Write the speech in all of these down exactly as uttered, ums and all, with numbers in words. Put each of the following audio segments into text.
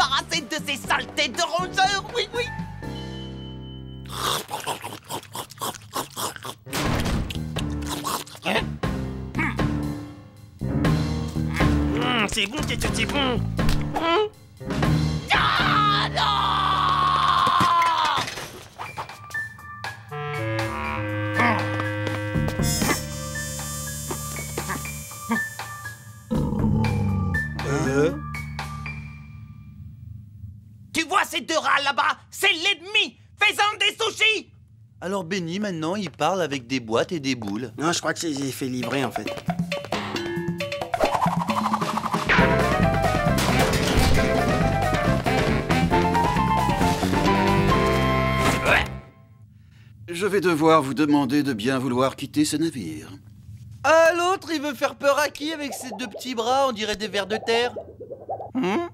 débarrasser de ces saletés de rongeurs, oui, oui. Hein? Mmh, c'est bon, c'est c'est bon. Mmh. Ah non! Euh? Tu vois ces deux rats là-bas? C'est l'ennemi! Fais-en des sushis! Alors Benny, maintenant, il parle avec des boîtes et des boules. Non, je crois que c'est fait livrer, en fait. Ouais. Je vais devoir vous demander de bien vouloir quitter ce navire. Ah, l'autre, il veut faire peur à qui avec ses deux petits bras? On dirait des vers de terre. Hum?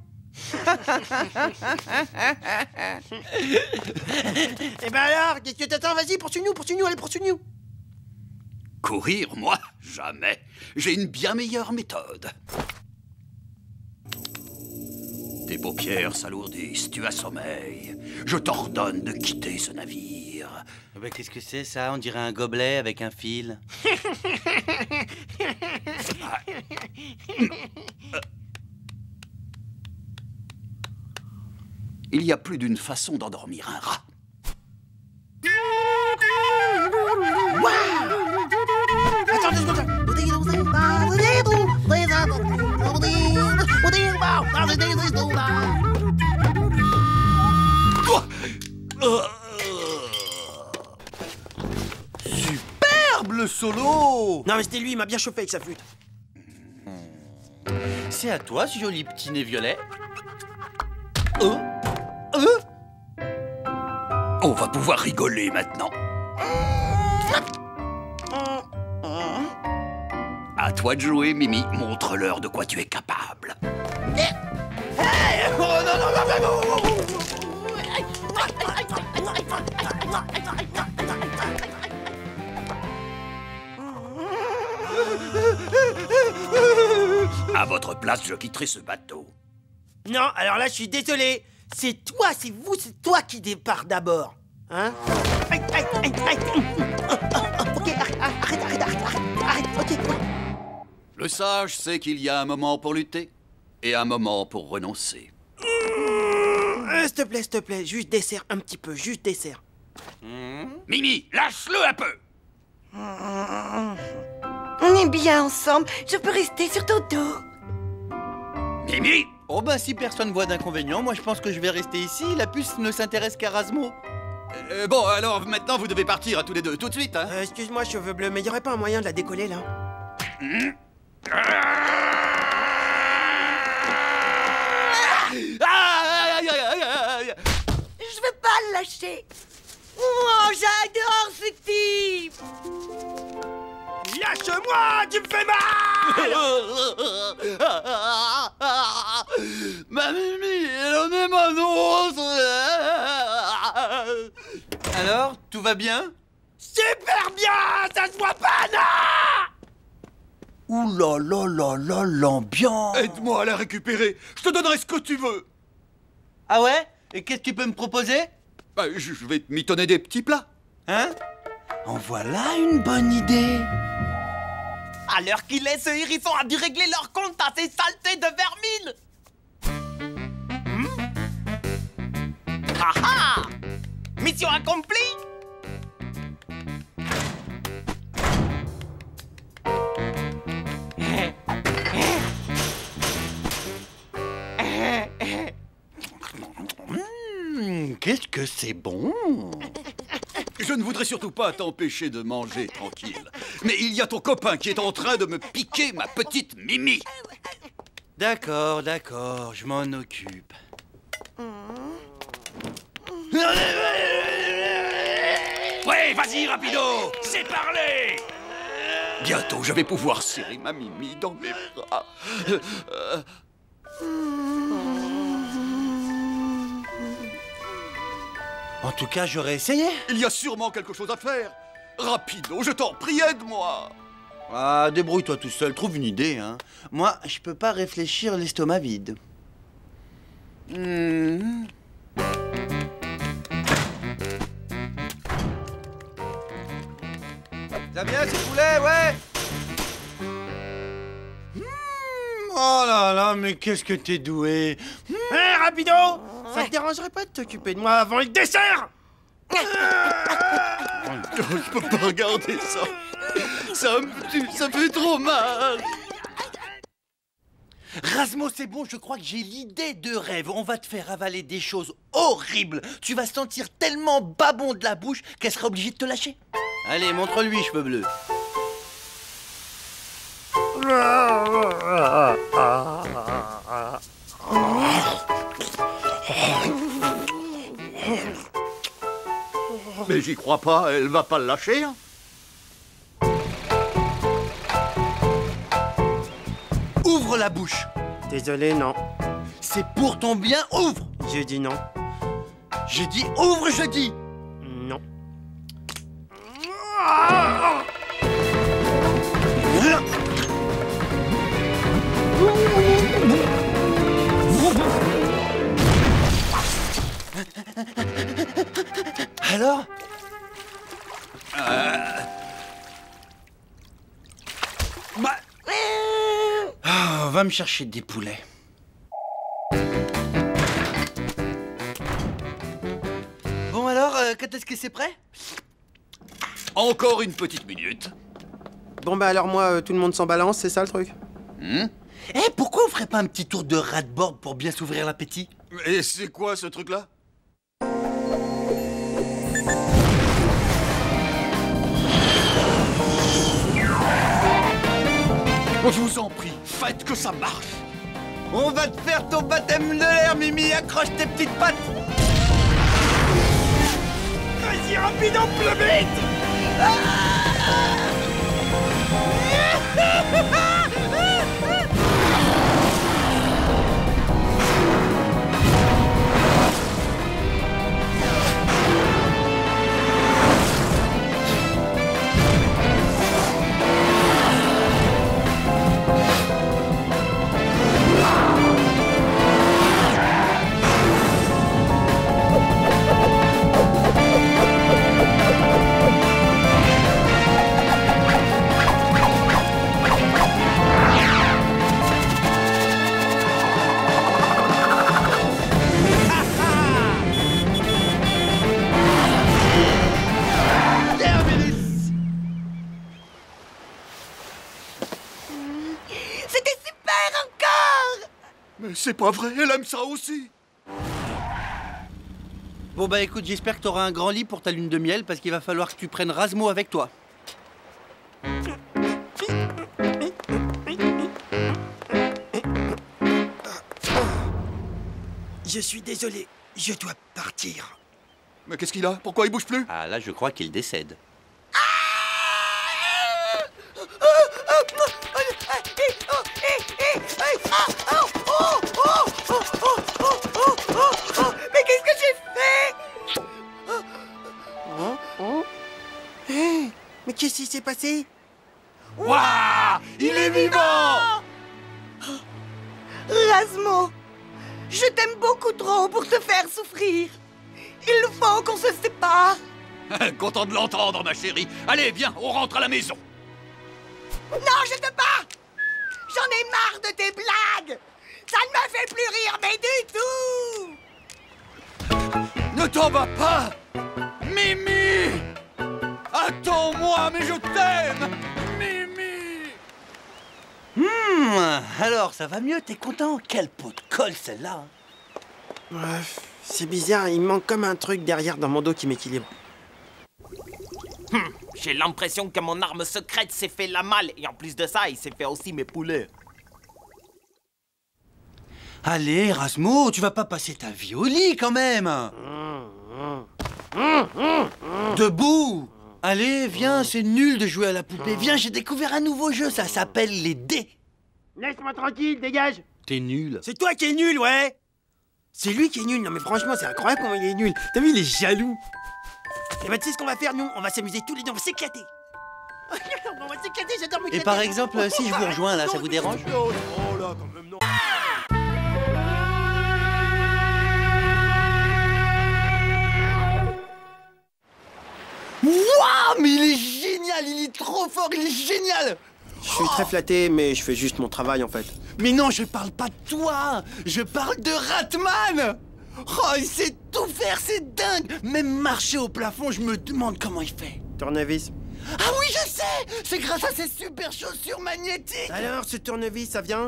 Eh ben alors, qu'est-ce que t'attends? Vas-y, poursuis-nous, poursuis-nous, allez, poursuis-nous. Courir, moi? Jamais. J'ai une bien meilleure méthode. Tes paupières s'alourdissent, tu as sommeil. Je t'ordonne de quitter ce navire. Bah, qu'est-ce que c'est ça? On dirait un gobelet avec un fil. Ah. Il y a plus d'une façon d'endormir un rat. Attends deux secondes. Superbe le solo! Non mais c'était lui, il m'a bien chauffé avec sa flûte. C'est à toi, ce joli petit nez violet. Oh! Euh? On va pouvoir rigoler maintenant. À toi de jouer, Mimi. Montre-leur de quoi tu es capable. À votre place, je quitterai ce bateau. Non, alors là, je suis désolé. C'est toi, c'est vous, c'est toi qui départ d'abord. Hein? Aïe, aïe, aïe, aïe. Ok, arrête, arrête, arrête, arrête, arrête, ok. Le sage sait qu'il y a un moment pour lutter et un moment pour renoncer. Euh, S'il te plaît, s'il te plaît, juste dessert un petit peu, juste dessert. Mmh. Mimi, lâche-le un peu. On est bien ensemble, je peux rester sur ton dos. Mimi! Oh bah si personne voit d'inconvénient, moi je pense que je vais rester ici. La puce ne s'intéresse qu'à Rasmo. Euh, bon, alors maintenant vous devez partir à tous les deux, tout de suite, hein? Euh, Excuse-moi, cheveux bleus, mais y aurait pas un moyen de la décoller, là? Mmh. Je veux pas le lâcher. Oh, j'adore ce type. Lâche-moi, tu me fais mal. Ma Mimi, elle en est ma noce. Alors, tout va bien? Super bien, ça se voit pas, non? Ouh là là là là, l'ambiance! Aide-moi à la récupérer, je te donnerai ce que tu veux. Ah ouais? Et qu'est-ce que tu peux me proposer? Bah, je je vais te mitonner des petits plats. Hein? En voilà une bonne idée! À l'heure qu'il est, ce hérisson a dû régler leur compte à ces saletés de vermine. Hmm? Ah ah! Mission accomplie! Mmh, qu'est-ce que c'est bon! Je ne voudrais surtout pas t'empêcher de manger tranquille. Mais il y a ton copain qui est en train de me piquer ma petite Mimi. D'accord, d'accord, je m'en occupe. Ouais, vas-y, rapido, c'est parlé. Bientôt, je vais pouvoir serrer ma Mimi dans mes bras. Euh, En tout cas, j'aurais essayé. Il y a sûrement quelque chose à faire. Rapido, je t'en prie, aide-moi. Ah, débrouille-toi tout seul, trouve une idée, hein. Moi, je peux pas réfléchir l'estomac vide. Mmh. Ça vient, ces poulets, ouais. Oh là là, mais qu'est-ce que t'es doué. Hé, Rapido, ça te dérangerait pas de t'occuper de moi avant le dessert? Je peux pas regarder ça. Ça me tue, ça fait trop mal. Rasmo, c'est bon, je crois que j'ai l'idée de rêve. On va te faire avaler des choses horribles. Tu vas sentir tellement babon de la bouche qu'elle sera obligée de te lâcher. Allez, montre-lui, cheveux bleus. Mais j'y crois pas, elle va pas le lâcher. Hein. Ouvre la bouche. Désolé, non. C'est pour ton bien, ouvre. Je dis non. J'ai dit ouvre, je dis. Non. Alors Euh... Bah... Ah, va me chercher des poulets. Bon alors, euh, quand est-ce que c'est prêt? Encore une petite minute. Bon bah alors moi, euh, tout le monde s'en balance, c'est ça le truc? Hmm? Eh, pourquoi on ferait pas un petit tour de rat-de-board pour bien s'ouvrir l'appétit? Et c'est quoi ce truc-là? Je vous en prie, faites que ça marche. On va te faire ton baptême de l'air, Mimi. Accroche tes petites pattes. Vas-y, Rapido, plebite. C'était super encore! Mais c'est pas vrai, elle aime ça aussi. Bon bah écoute, j'espère que t'auras un grand lit pour ta lune de miel parce qu'il va falloir que tu prennes Rasmo avec toi. Je suis désolé, je dois partir. Mais qu'est-ce qu'il a? Pourquoi il bouge plus? Ah là, je crois qu'il décède. Mais qu'est-ce que j'ai fait? Hein? Hein? Hé, mais qu'est-ce qui s'est passé? Waouh! Il est vivant! Rasmo, je t'aime beaucoup trop pour te faire souffrir. Il faut qu'on se sépare. Content de l'entendre, ma chérie. Allez, viens, on rentre à la maison. Non, je te bats. J'en ai marre de tes blagues. Ça ne me fait plus rire, mais du tout. Ne t'en vas pas! Mimi! Attends-moi, mais je t'aime! Mimi! Hum, alors ça va mieux, t'es content? Quelle peau de colle celle-là, hein. Ouais, c'est bizarre, il manque comme un truc derrière dans mon dos qui m'équilibre. Hum, j'ai l'impression que mon arme secrète s'est fait la malle. Et en plus de ça, il s'est fait aussi mes poulets. Allez, Rasmo, tu vas pas passer ta vie au lit quand même. Debout. Allez, viens, c'est nul de jouer à la poupée. Viens, j'ai découvert un nouveau jeu, ça s'appelle les dés. Laisse-moi tranquille, dégage. T'es nul. C'est toi qui es nul, ouais. C'est lui qui est nul, non mais franchement, c'est incroyable comment il est nul. T'as vu, il est jaloux. Et bah tu sais ce qu'on va faire, nous? On va s'amuser tous les deux, on va s'éclater. On va s'éclater, j'adore m'éclater. Et par exemple, si je vous rejoins là, ça vous dérange? Oh là, quand même, non. mais il est génial, il est trop fort, il est génial. Je suis très flatté, mais je fais juste mon travail en fait. Mais non, je parle pas de toi, je parle de Ratman. Oh, il sait tout faire, c'est dingue. Même marcher au plafond, je me demande comment il fait. Tournevis. Ah oui, je sais, c'est grâce à ces super chaussures magnétiques. Alors, ce tournevis, ça vient?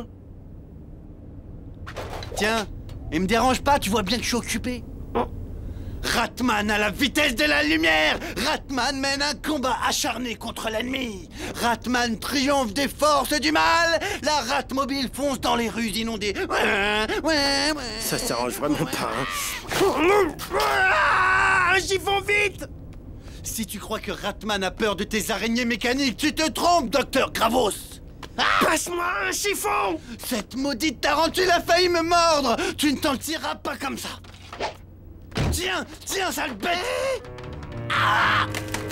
Tiens, et me dérange pas, tu vois bien que je suis occupé. Ratman à la vitesse de la lumière. Ratman mène un combat acharné contre l'ennemi. Ratman triomphe des forces du mal. La Ratmobile fonce dans les rues inondées. Ouais, ouais, ouais. Ça s'arrange vraiment pas, hein. Ah, un chiffon vite! Si tu crois que Ratman a peur de tes araignées mécaniques, tu te trompes, docteur Gravos. Passe-moi un chiffon! Cette maudite tarentule a failli me mordre. Tu ne t'en tireras pas comme ça. Tiens, tiens, sale bête. Ah!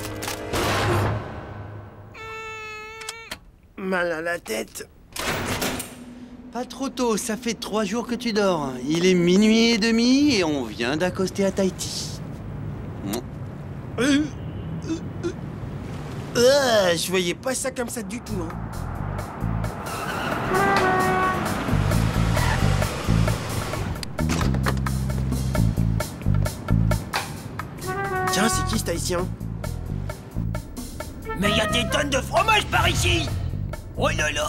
Mal à la tête. Pas trop tôt, ça fait trois jours que tu dors. Il est minuit et demi et on vient d'accoster à Tahiti. Euh, euh, euh. Euh, je voyais pas ça comme ça du tout, hein. Tiens, c'est qui cet haïtien? Mais il y a des tonnes de fromage par ici. Oh là là.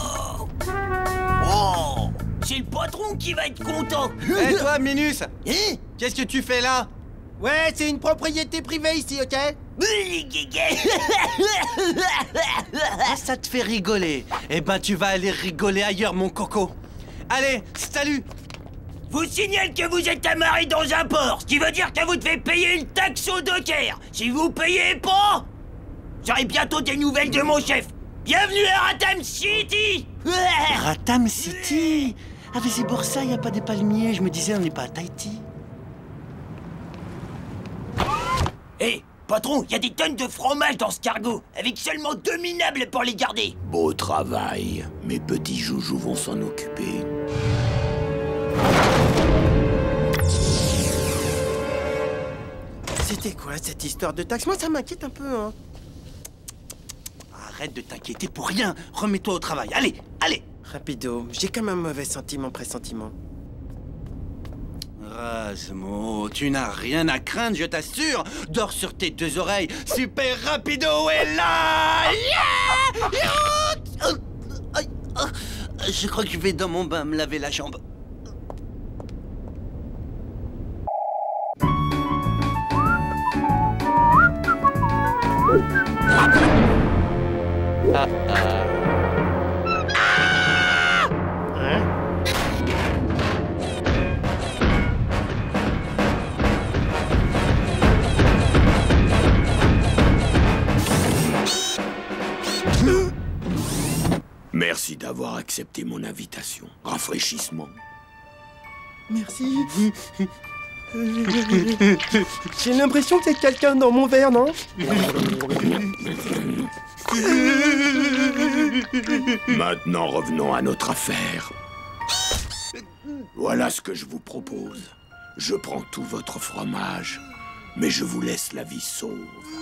Oh, c'est le patron qui va être content. Hé toi, Minus. Qu'est-ce que tu fais là? Ouais, c'est une propriété privée ici, ok? Ah, ça te fait rigoler. Eh ben, tu vas aller rigoler ailleurs, mon coco. Allez, salut. Vous signale que vous êtes amarré dans un port, ce qui veut dire que vous devez payer une taxe au docker. Si vous payez pas, j'aurai bientôt des nouvelles de mon chef. Bienvenue à Ratam City. Ratam City. Ah mais c'est pour ça, il n'y a pas des palmiers. Je me disais, on n'est pas à Tahiti. Hé, hey, patron, il y a des tonnes de fromage dans ce cargo, avec seulement deux minables pour les garder. Beau travail. Mes petits joujoux vont s'en occuper. C'était quoi cette histoire de taxe? Moi, ça m'inquiète un peu, hein. Arrête de t'inquiéter pour rien. Remets-toi au travail. Allez, allez. Rapido, j'ai comme un mauvais sentiment, pressentiment. Rasmo, tu n'as rien à craindre, je t'assure. Dors sur tes deux oreilles. Super Rapido est là. Yeah yeah oh, aïe, oh. Je crois que je vais dans mon bain me laver la jambe. Ah, ah. Merci d'avoir accepté mon invitation. Rafraîchissement. Merci. J'ai l'impression qu'il y a quelqu'un dans mon verre, non? Maintenant, revenons à notre affaire. Voilà ce que je vous propose. Je prends tout votre fromage, mais je vous laisse la vie sauve.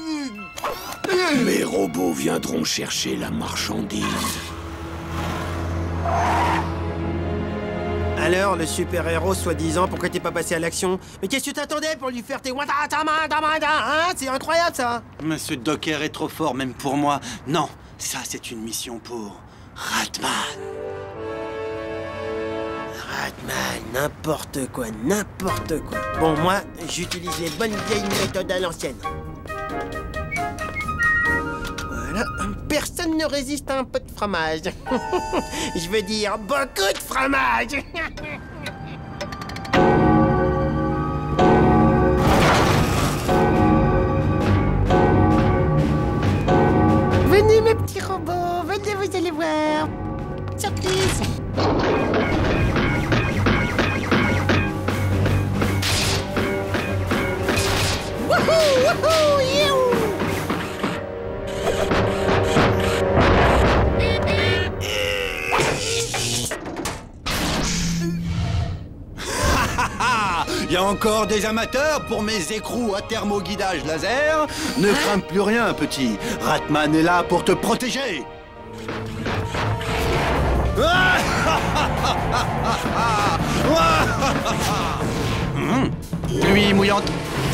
Mes robots viendront chercher la marchandise. Alors, le super-héros, soi-disant, pourquoi t'es pas passé à l'action? Mais qu'est-ce que t'attendais pour lui faire tes watatamandamanda, hein? C'est incroyable, ça! Monsieur Docker est trop fort, même pour moi. Non, ça, c'est une mission pour Ratman. Ratman, n'importe quoi, n'importe quoi. Bon, moi, j'utilise les bonnes vieilles méthodes à l'ancienne. Voilà, personne ne résiste à un peu de fromage. Je veux dire, beaucoup de fromage. Venez, mes petits robots, venez, vous allez voir. Surprise. Wouhou, wouhou, you. y a encore des amateurs pour mes écrous à thermoguidage laser? Ne crains plus rien, petit. Ratman est là pour te protéger. Mmh. Pluie mouillante.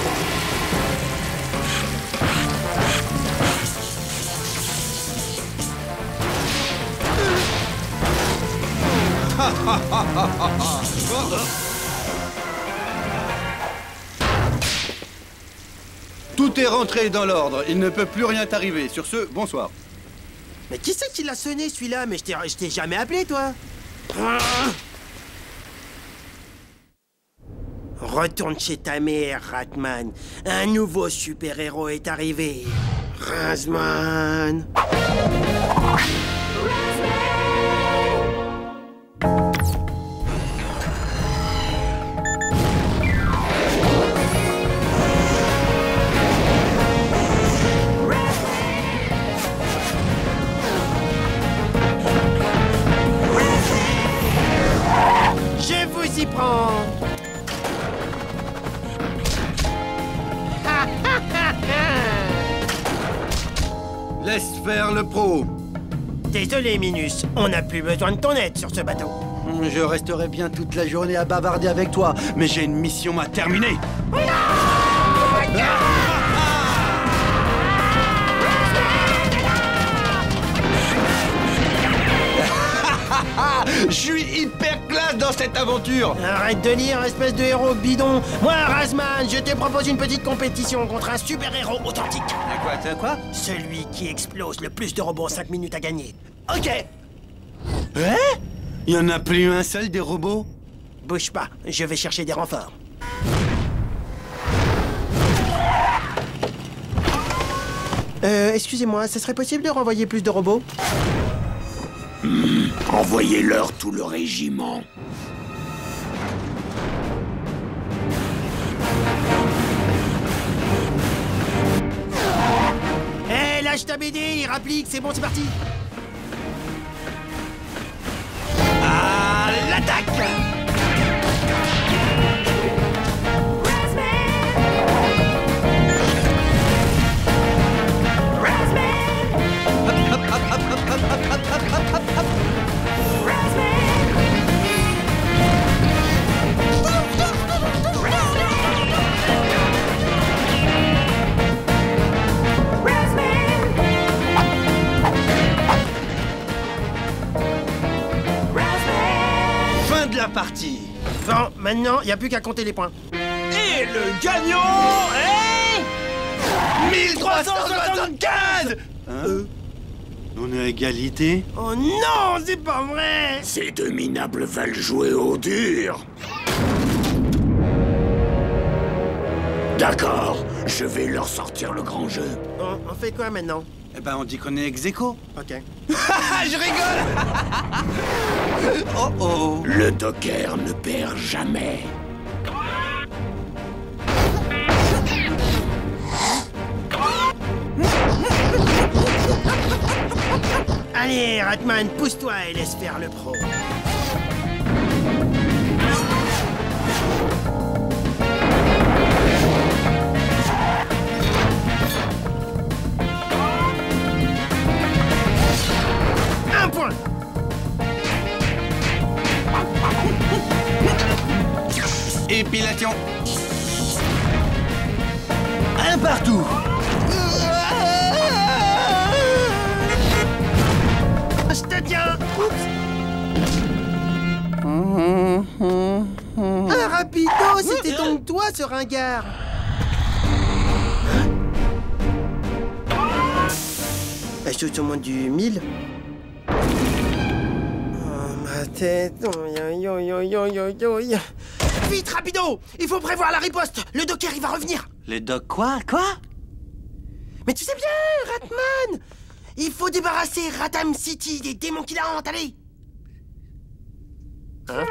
Tout est rentré dans l'ordre. Il ne peut plus rien t'arriver. Sur ce, bonsoir. Mais qui c'est qui l'a sonné, celui-là? Mais je t'ai- je t'ai jamais appelé, toi. Retourne chez ta mère, Ratman. Un nouveau super-héros est arrivé. Razman. Je vous y prends. Laisse faire le pro. Désolé, Minus. On n'a plus besoin de ton aide sur ce bateau. Je resterai bien toute la journée à bavarder avec toi, mais j'ai une mission à terminer. Je suis hyper classe dans cette aventure. Arrête de lire, espèce de héros bidon. Moi, Razman, je te propose une petite compétition contre un super-héros authentique. Quoi, t'as quoi? Celui qui explose le plus de robots en cinq minutes à gagner. Ok. Hein? Il y en a plus un seul des robots? Bouge pas, je vais chercher des renforts. Euh, excusez-moi, ce serait possible de renvoyer plus de robots? Envoyez-leur tout le régiment. Hé, hey, lâche ta B D, rapplique, c'est bon, c'est parti. À l'attaque! Fin de la partie. Bon, maintenant, y a plus qu'à compter les points. Et le gagnant est... mille trois cent soixante-quinze! Hein? On est à égalité? Oh non, c'est pas vrai! Ces deux minables veulent jouer au dur. D'accord, je vais leur sortir le grand jeu. On, on fait quoi maintenant? Eh ben, on dit qu'on est ex aequo. Ok. Je rigole. Oh oh. Le Docker ne perd jamais. Allez, Ratman, pousse-toi et laisse faire le pro. Un point. Épilation. Un partout. Je te tiens. Oups. Un rapido, c'était donc toi, ce ringard. Elle saute au moins du mille. Oh, ma tête. Oh, yo, yo, yo, yo, yo, yo. Vite, rapido. Il faut prévoir la riposte. Le Docker, il va revenir. Les docs quoi? Quoi? Mais tu sais bien, Ratman. Il faut débarrasser Ratham City des démons qui la hantent, allez. Hein?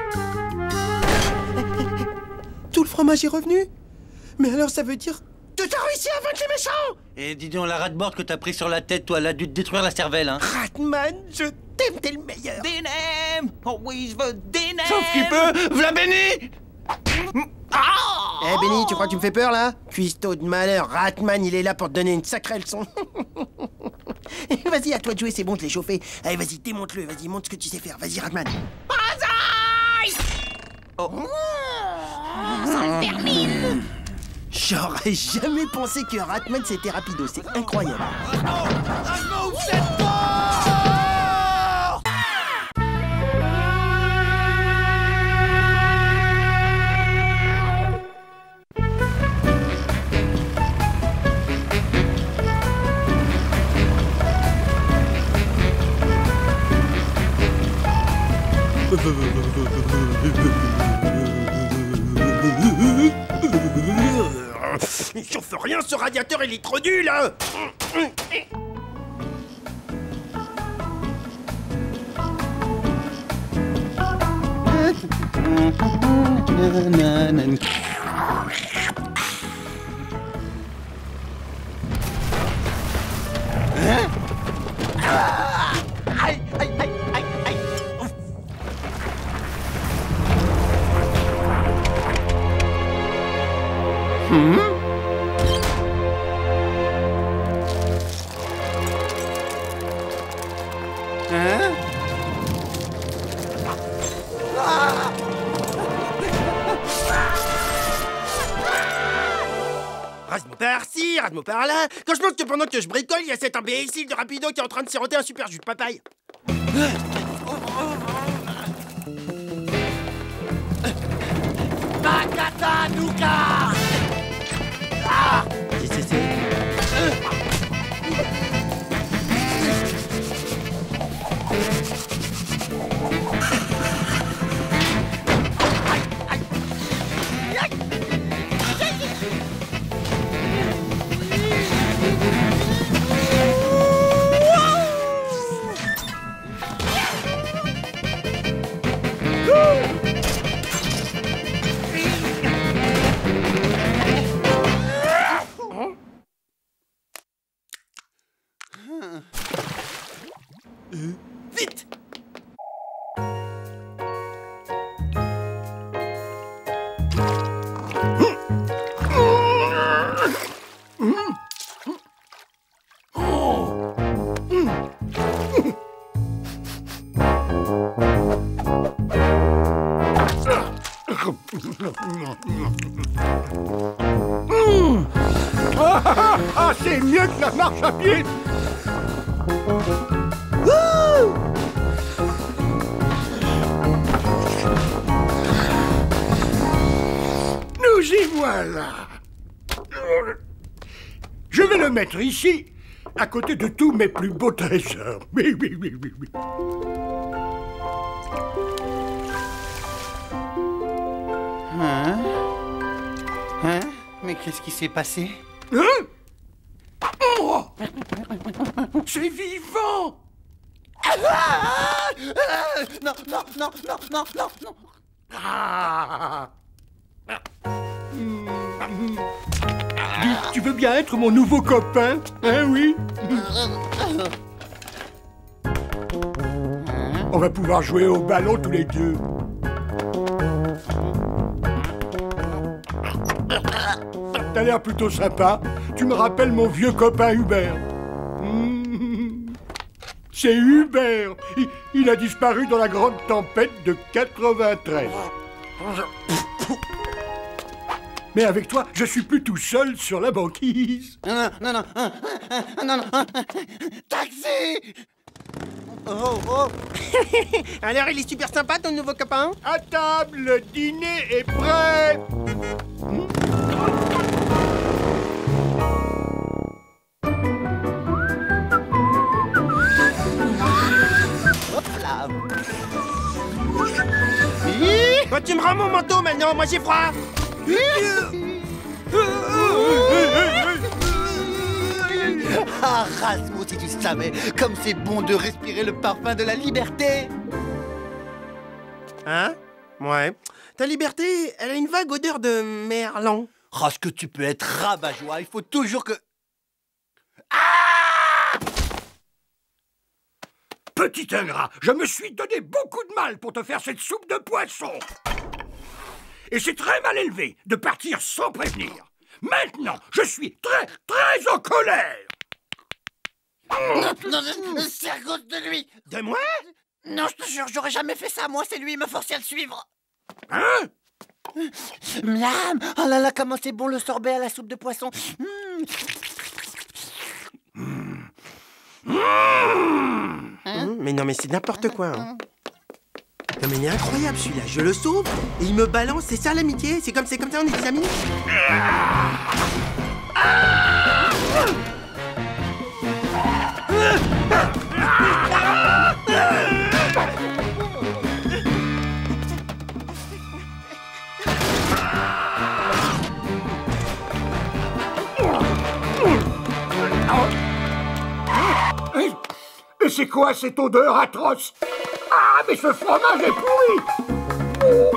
Tout le fromage est revenu? Mais alors ça veut dire que t'as réussi à vaincre les méchants? Et dis donc, la rat-board que t'as pris sur la tête, toi, elle a dû te détruire la cervelle, hein? Ratman, je t'aime, t'es le meilleur. Dinem! Always the Dinem! Sauf qu'il peut, v'là béni! Ah! Eh Benny, tu crois que tu me fais peur là? Cuistot de malheur, Ratman il est là pour te donner une sacrée leçon. Vas-y, à toi de jouer, c'est bon, je l'ai chauffé. Allez, vas-y, démonte-le, vas-y, montre ce que tu sais faire. Vas-y, Ratman. Banzai! Oh. Ça termine. J'aurais jamais pensé que Ratman c'était rapido, c'est incroyable. Rasmo, vous êtes fort! Il chauffe rien, ce radiateur, il est trop nul, hein. Aïe, aïe, aïe, aïe, aïe. Hmm? Hein? Ah! Rasmo par-ci, Rasmo par-là. Quand je pense que pendant que je bricole, il y a cet imbécile de Rapido qui est en train de siroter un super jus de papaye. Makata Nuka! Ah! C'est, c'est, c'est... Vite! Ah, c'est mieux que la marche à pied. Nous y voilà. Je vais le mettre ici, à côté de tous mes plus beaux trésors. Oui, oui, oui, oui, oui. Hein? Hein? Mais qu'est-ce qui s'est passé? Hein? Oh! C'est vivant! Ah! Ah! Non, non, non, non, non, non, non. Ah! Dis, tu veux bien être mon nouveau copain? Hein, oui? On va pouvoir jouer au ballon tous les deux. T'as l'air plutôt sympa. Tu me rappelles mon vieux copain Hubert. Mmh. C'est Hubert. Il, il a disparu dans la grande tempête de quatre-vingt-treize. Mais avec toi, je suis plus tout seul sur la banquise. Non, non, non, non, non, non. Taxi! Oh, oh. Alors, il est super sympa, ton nouveau copain? À table, le dîner est prêt. Hop là. Bah, tu me rends mon manteau maintenant, moi j'ai froid. Ah, Rasmo, si tu savais, comme c'est bon de respirer le parfum de la liberté. Hein? Ouais. Ta liberté, elle a une vague odeur de merlan. Oh, ce que tu peux être rabat-joie, il faut toujours que... Ah! Petit ingrat, je me suis donné beaucoup de mal pour te faire cette soupe de poisson. Et c'est très mal élevé de partir sans prévenir. Maintenant, je suis très, très en colère. Non, non, non, c'est à cause de lui. De moi? Non, je te jure, j'aurais jamais fait ça. Moi, c'est lui, il me forçait à le suivre. Hein? Miam! Oh là là, comment c'est bon le sorbet à la soupe de poisson. Mmh, mais non, mais c'est n'importe quoi. Hein. Non, mais il est incroyable celui-là. Je le sauve et il me balance. C'est ça l'amitié? C'est comme, c'est comme ça, on est des amis? Et c'est quoi cette odeur atroce? Ah, mais ce fromage est pourri! Oh.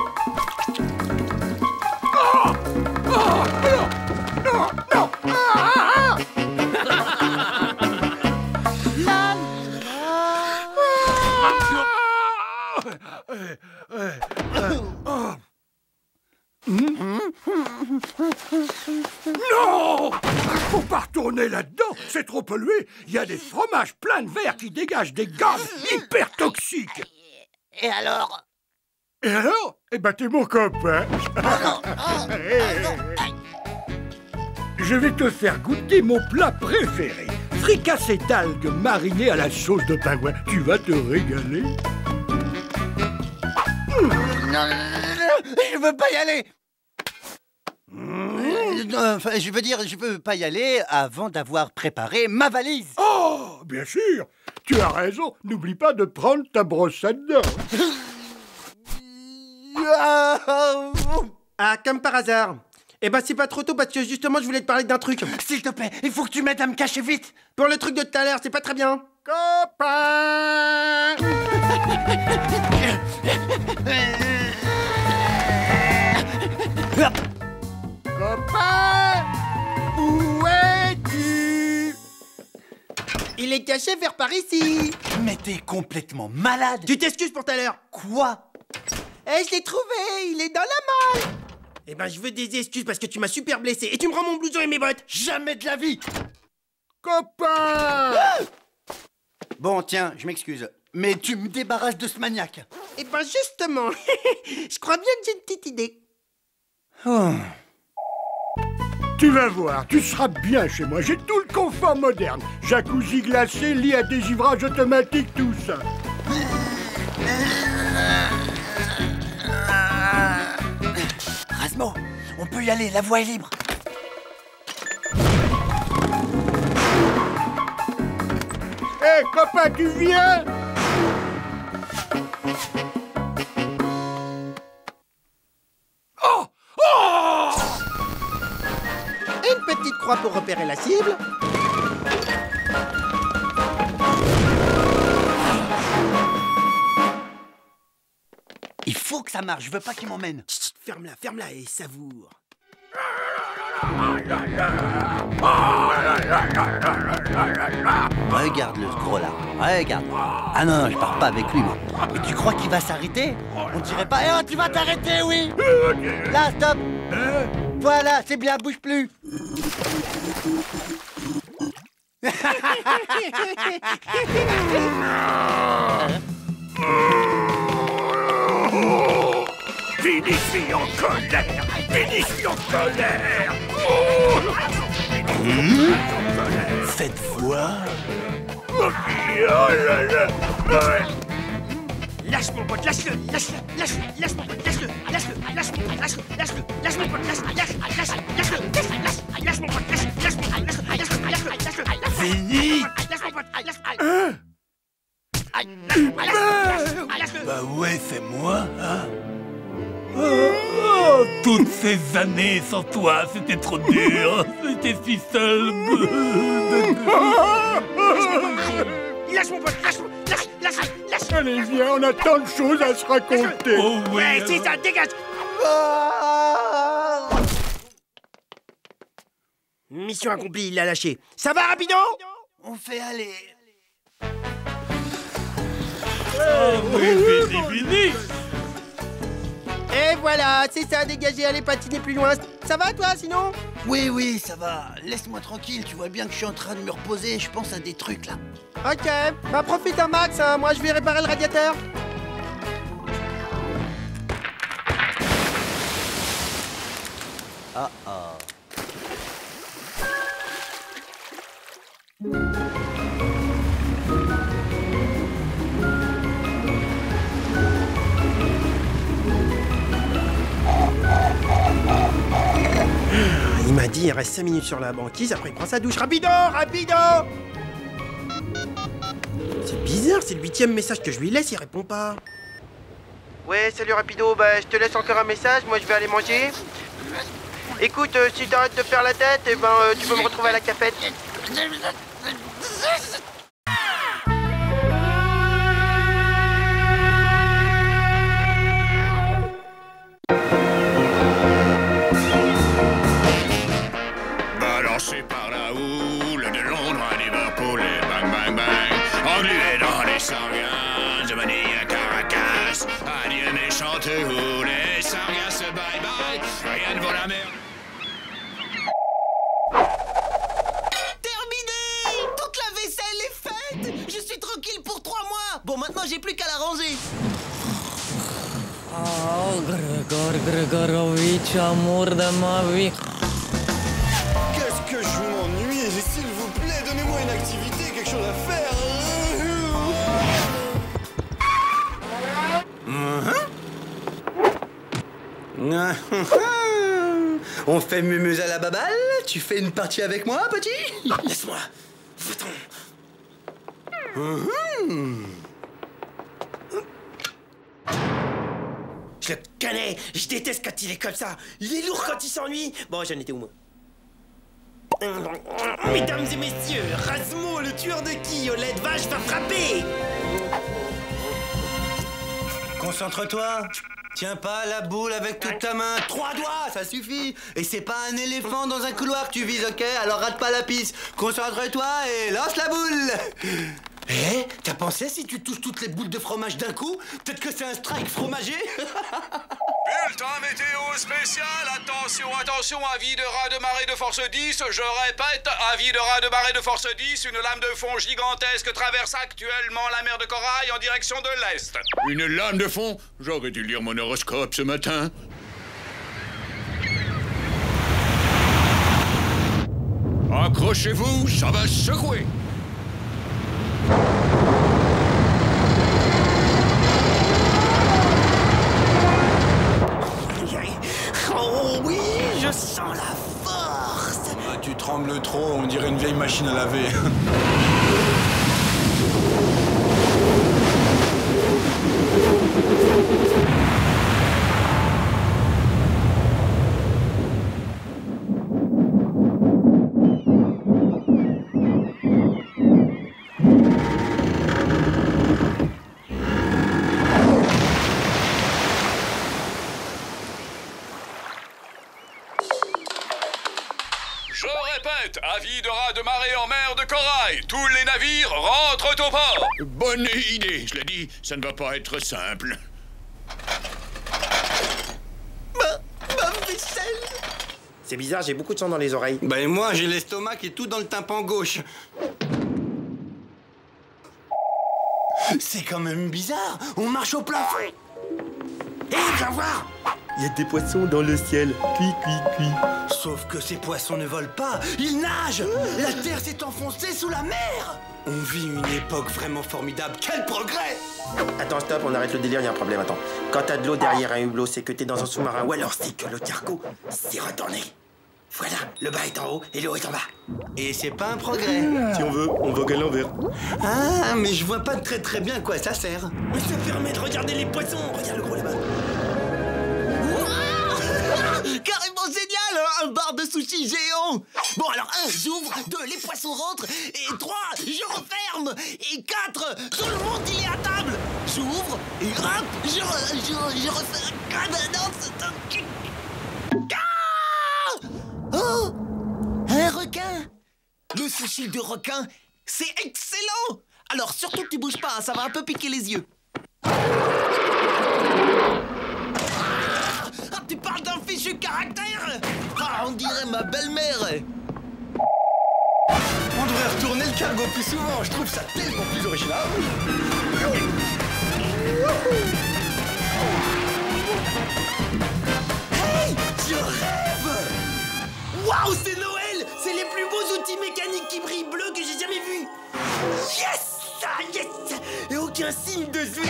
Oh. Oh. Non, non, non. Ah. Non! Faut pas retourner là-dedans, c'est trop pollué. Il y a des fromages pleins de verre qui dégagent des gaz hyper toxiques. Et alors? Et alors? Eh ben, t'es mon copain. Je vais te faire goûter mon plat préféré. Fricassé d'algues marinées à la sauce de pingouin. Tu vas te régaler. Non, non, non, non, je veux pas y aller. Euh, enfin, je veux dire, je veux pas y aller avant d'avoir préparé ma valise. Oh, bien sûr. Tu as raison. N'oublie pas de prendre ta brosse à dents. Ah, comme par hasard. Eh ben, c'est pas trop tôt parce que justement, je voulais te parler d'un truc. S'il te plaît, il faut que tu m'aides à me cacher vite. Pour le truc de tout à l'heure, c'est pas très bien. Copain! Copain! Où es-tu? Il est caché vers par ici. Mais t'es complètement malade. Tu t'excuses pour tout à l'heure. Quoi? Eh, je l'ai trouvé, il est dans la malle. Eh ben, je veux des excuses parce que tu m'as super blessé et tu me rends mon blouson et mes bottes. Jamais de la vie. Copain! Bon, tiens, je m'excuse. Mais tu me débarrasses de ce maniaque. Eh ben, justement, je crois bien que j'ai une petite idée. Oh. Tu vas voir, tu seras bien chez moi. J'ai tout le confort moderne. Jacuzzi glacé, lit à dégivrage automatique, tout ça. Rasmo, on peut y aller, la voie est libre. Hé, hey, copain, tu viens? Oh! Oh! Et une petite croix pour repérer la cible. Il faut que ça marche, je veux pas qu'il m'emmène. Chut, ferme-la, ferme-la et savoure. Regarde-le, ce gros là. Regarde. Ah non, non, je pars pas avec lui, moi. Mais tu crois qu'il va s'arrêter? On dirait pas. Eh oh, tu vas t'arrêter, oui. Là, stop. Voilà, c'est bien, bouge plus. Finish en colère! Finish en colère! Mmh. Cette fois... Oh là là! Lâche mon pote, lâche-le, lâche-le, lâche-le, lâche mon pote, lâche-le, lâche-le, lâche-le, lâche-le, lâche-le, lâche mon pote, lâche, lâche, lâche, lâche-le, lâche, lâche, lâche mon pote, lâche, lâche mon pote, lâche, lâche, lâche-le, lâche-le, lâche-le, Fini! lâche mon pote, lâche, lâche, Bah ouais, c'est moi, hein? Oh, oh, toutes ces années sans toi, c'était trop dur. J'étais si seul. lâche mon pote, lâche, lâche, lâche, lâche. Allez, viens, on a tant de choses à se raconter. Oh oui. Ouais, c'est ça, dégage. Mission accomplie, il l'a lâché. Ça va, rapido? On fait aller. Oh oui, fini, fini. Et voilà, c'est ça, dégagez, allez patiner plus loin. Ça va toi sinon? Oui, oui, ça va. Laisse-moi tranquille, tu vois bien que je suis en train de me reposer, je pense à des trucs là. Ok, bah profite un max, hein. Moi je vais réparer le radiateur. Ah ah. Il m'a dit il reste cinq minutes sur la banquise, après il prend sa douche. Rapido, rapido. C'est bizarre, c'est le huitième message que je lui laisse, il répond pas. Ouais, salut Rapido, bah je te laisse encore un message, moi je vais aller manger. Écoute, euh, si t'arrêtes de faire la tête, eh ben euh, tu peux me retrouver à la cafette. Balancé par la houle de Londres à Liverpool et bang bang bang. Englué dans les sargasses de Manille à Caracas. Adieu méchante houle et sargasses bye bye. Rien ne vaut la mer. Terminé! Toute la vaisselle est faite! Je suis tranquille pour trois mois! Bon, maintenant j'ai plus qu'à la ranger! Oh, Grégor Grégorovitch, amour de ma vie. Qu'est-ce que je m'ennuie! S'il vous plaît, donnez-moi une activité, quelque chose à faire! On fait mumuse à la baballe? Tu fais une partie avec moi, petit? Laisse-moi! Va-t'en! Je le connais, je déteste quand il est comme ça. Il est lourd quand il s'ennuie. Bon, j'en étais où moi? Mesdames et messieurs, Razmo, le tueur de qui au lait de vache va frapper. Concentre-toi! Tiens pas la boule avec toute ta main. Trois doigts, ça suffit. Et c'est pas un éléphant dans un couloir que tu vises, ok? Alors rate pas la piste. Concentre-toi et lance la boule. Eh, t'as pensé si tu touches toutes les boules de fromage d'un coup? Peut-être que c'est un strike fromager? Bulletin météo spécial, attention, attention, avis de raz de marée de force dix, je répète, avis de raz de marée de force dix, une lame de fond gigantesque traverse actuellement la mer de Corail en direction de l'Est. Une lame de fond? J'aurais dû lire mon horoscope ce matin. Accrochez-vous, ça va secouer. Oh oui, je sens la force! Ah, tu trembles trop, on dirait une vieille machine à laver. Je répète, avis de raz de marée en mer de Corail. Tous les navires rentrent au port. Bonne idée, je l'ai dit, ça ne va pas être simple. Ma, ma vaisselle! C'est bizarre, j'ai beaucoup de sang dans les oreilles. Ben moi, j'ai l'estomac et tout dans le tympan gauche. C'est quand même bizarre. On marche au plafond. Hé, viens voir! Il y a des poissons dans le ciel. Cui, cui, cui. Sauf que ces poissons ne volent pas, ils nagent. La terre s'est enfoncée sous la mer. On vit une époque vraiment formidable. Quel progrès! Attends, stop, on arrête le délire, il y a un problème, attends. Quand t'as de l'eau derrière un hublot, c'est que t'es dans un sous-marin, ou alors c'est que le cargo s'est retourné. Voilà, le bas est en haut et l'eau est en bas. Et c'est pas un progrès. Si on veut, on vogue à l'envers. Ah, mais je vois pas très très bien à quoi ça sert. Mais ça permet de regarder les poissons. Regarde le gros là-bas. Carrément génial, hein, un bar de sushi géant. Bon alors, un, j'ouvre, deux, les poissons rentrent, et trois, je referme, et quatre, tout le monde y est à table. J'ouvre, et hop, je, re, je, je refais un non, c'est un... Ah oh, un requin. Le sushi de requin, c'est excellent. Alors surtout que tu bouges pas, ça va un peu piquer les yeux. fichu caractère. Ah, on dirait ma belle-mère. On devrait retourner le cargo plus souvent, je trouve ça tellement plus original. Hey, je rêve. Waouh, c'est Noël. C'est les plus beaux outils mécaniques qui brillent bleus que j'ai jamais vus. Yes, ah, yes. Et aucun signe de zouk.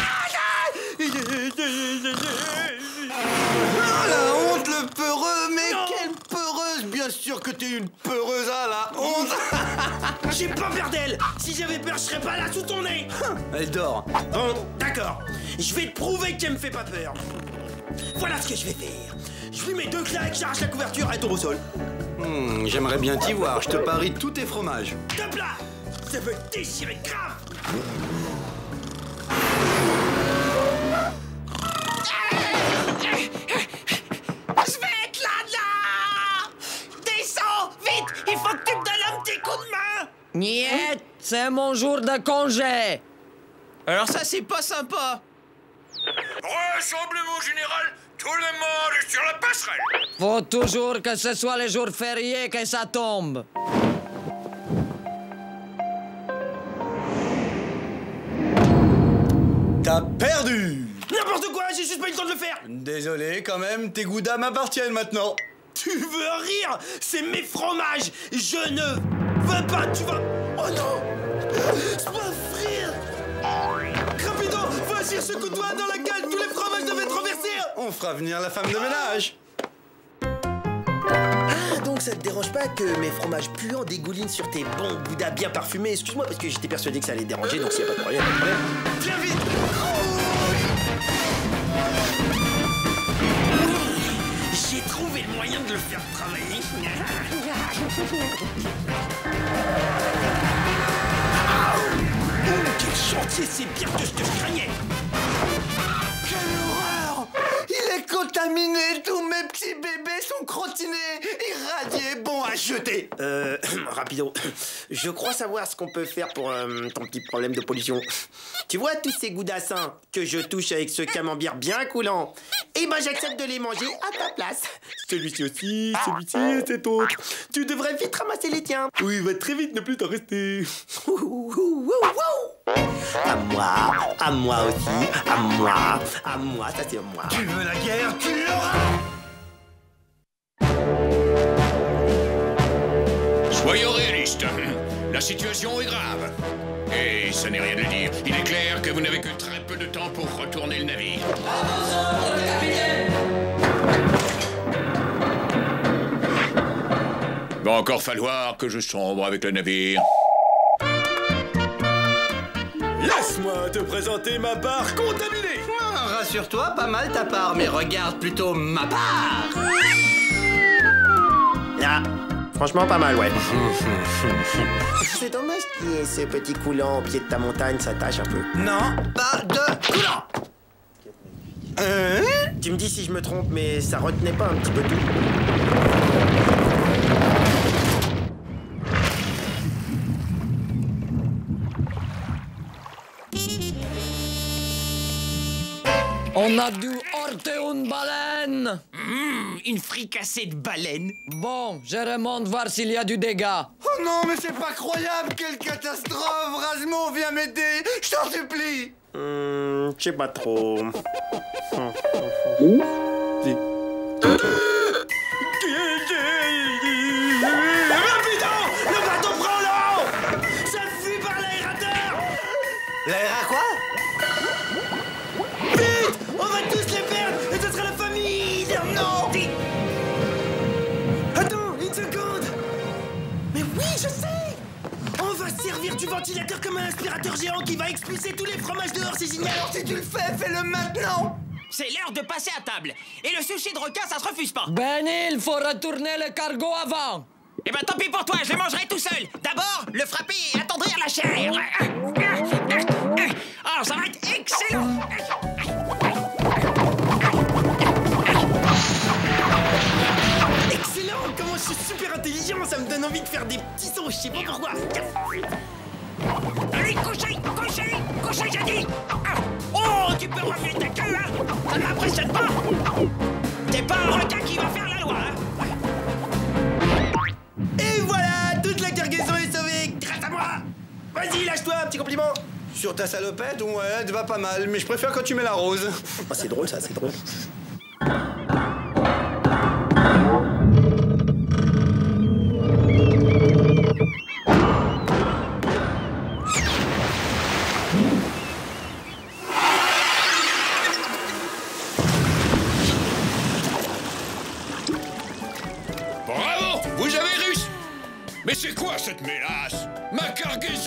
Ah, la honte, le peureux, mais non. Quelle peureuse. Bien sûr que t'es une peureuse, ah, la honte. J'ai pas peur d'elle. Si j'avais peur, je serais pas là sous ton nez. Elle dort. Bon, d'accord. Je vais te prouver qu'elle me fait pas peur. Voilà ce que je vais faire. Je lui mets deux claques, charge la couverture et tombe au sol. Hmm, j'aimerais bien t'y voir. Je te parie tous tes fromages. Top là. Ça veut déchirer grave. Je vais être là, là. Descends, vite. Il faut que tu me donnes un petit coup de main. Niet, c'est mon jour de congé. Alors ça, c'est pas sympa. Rassemblement général, tout le monde est sur la passerelle. Faut toujours que ce soit les jours fériés que ça tombe. T'as perdu. N'importe quoi, j'ai juste pas eu le temps de le faire. Désolé, quand même, tes goudas m'appartiennent maintenant. Tu veux rire? C'est mes fromages. Je ne veux pas, tu vas... Oh non. C'est pas frire. Rapido, vas-y, ce coup de doigt dans la gueule. Tous les fromages devaient être renversés. On fera venir la femme de ménage. Ah, donc ça te dérange pas que mes fromages puants dégoulinent sur tes bons goudas bien parfumés? Excuse-moi, parce que j'étais persuadé que ça allait te déranger, donc s'il y a pas de problème, pas de problème. Viens vite. J'ai trouvé le moyen de le faire travailler. Oh, quel chantier, c'est pire que ce que je craignais. Quelle horreur! Il est contaminé, tous mes petits bébés sont crottinés, irradiés, bons à jeter. Euh, rapido, je crois savoir ce qu'on peut faire pour euh, ton petit problème de pollution. Tu vois tous ces goudassins que je touche avec ce camembert bien coulant? Eh ben j'accepte de les manger à ta place. Celui-ci aussi, celui-ci et cet autre. Tu devrais vite ramasser les tiens. Oui, va très vite, ne plus t'en rester. À moi, à moi aussi, à moi, à moi, ça c'est moi. Tu veux la guerre, tu l'auras. Soyons réalistes. La situation est grave. Et ça n'est rien de dire. Il est clair que vous n'avez que très peu de temps pour retourner le navire. Va encore falloir que je sombre avec le navire. Laisse-moi te présenter ma part contaminée. Ah, rassure-toi, pas mal ta part, mais regarde plutôt ma part. Là, franchement pas mal, ouais. C'est dommage qu'il y ait ce petit coulant au pied de ta montagne, ça tâche un peu. Non, pas de coulant. Hein? Tu me dis si je me trompe, mais ça retenait pas un petit peu tout. On a dû heurter une baleine. Mmh, une fricassée de baleine. Bon, je remonte voir s'il y a du dégât. Oh non, mais c'est pas croyable, quelle catastrophe. Rasmo, viens m'aider, je t'en supplie. Hum, je sais pas trop. Le bateau prend l'eau. Ça fuit par l'aérateur. L'aéra quoi? Vite, on va tous les perdre et ce sera la famille. Non. Vite. Attends, une seconde. Mais oui, je sais. On va servir du ventilateur comme un aspirateur géant qui va expulser tous les fromages dehors, c'est génial. Alors si tu le fais, fais-le maintenant. C'est l'heure de passer à table. Et le sushi de requin, ça se refuse pas. Ben, il faut retourner le cargo avant. Eh ben tant pis pour toi, je le mangerai tout seul. D'abord, le frapper et attendrir la chair. Oh, ça va être excellent. Excellent. Comment je suis super intelligent, ça me donne envie de faire des petits sons, je sais pas pourquoi. Allez, couchez, couchez, couchez, j'ai dit. Oh, tu peux remuer ta queue, hein. Ça ne m'impressionne pas. C'est pas un requin qui va faire la loi, hein. Et voilà, toute la cargaison est sauvée grâce à moi. Vas-y, lâche-toi, un petit compliment. Sur ta salopette, ouais, elle te va pas mal, mais je préfère quand tu mets la rose. Oh, c'est drôle ça, c'est drôle. Bravo, vous avez réussi. Mais c'est quoi cette mélasse? Ma cargaison.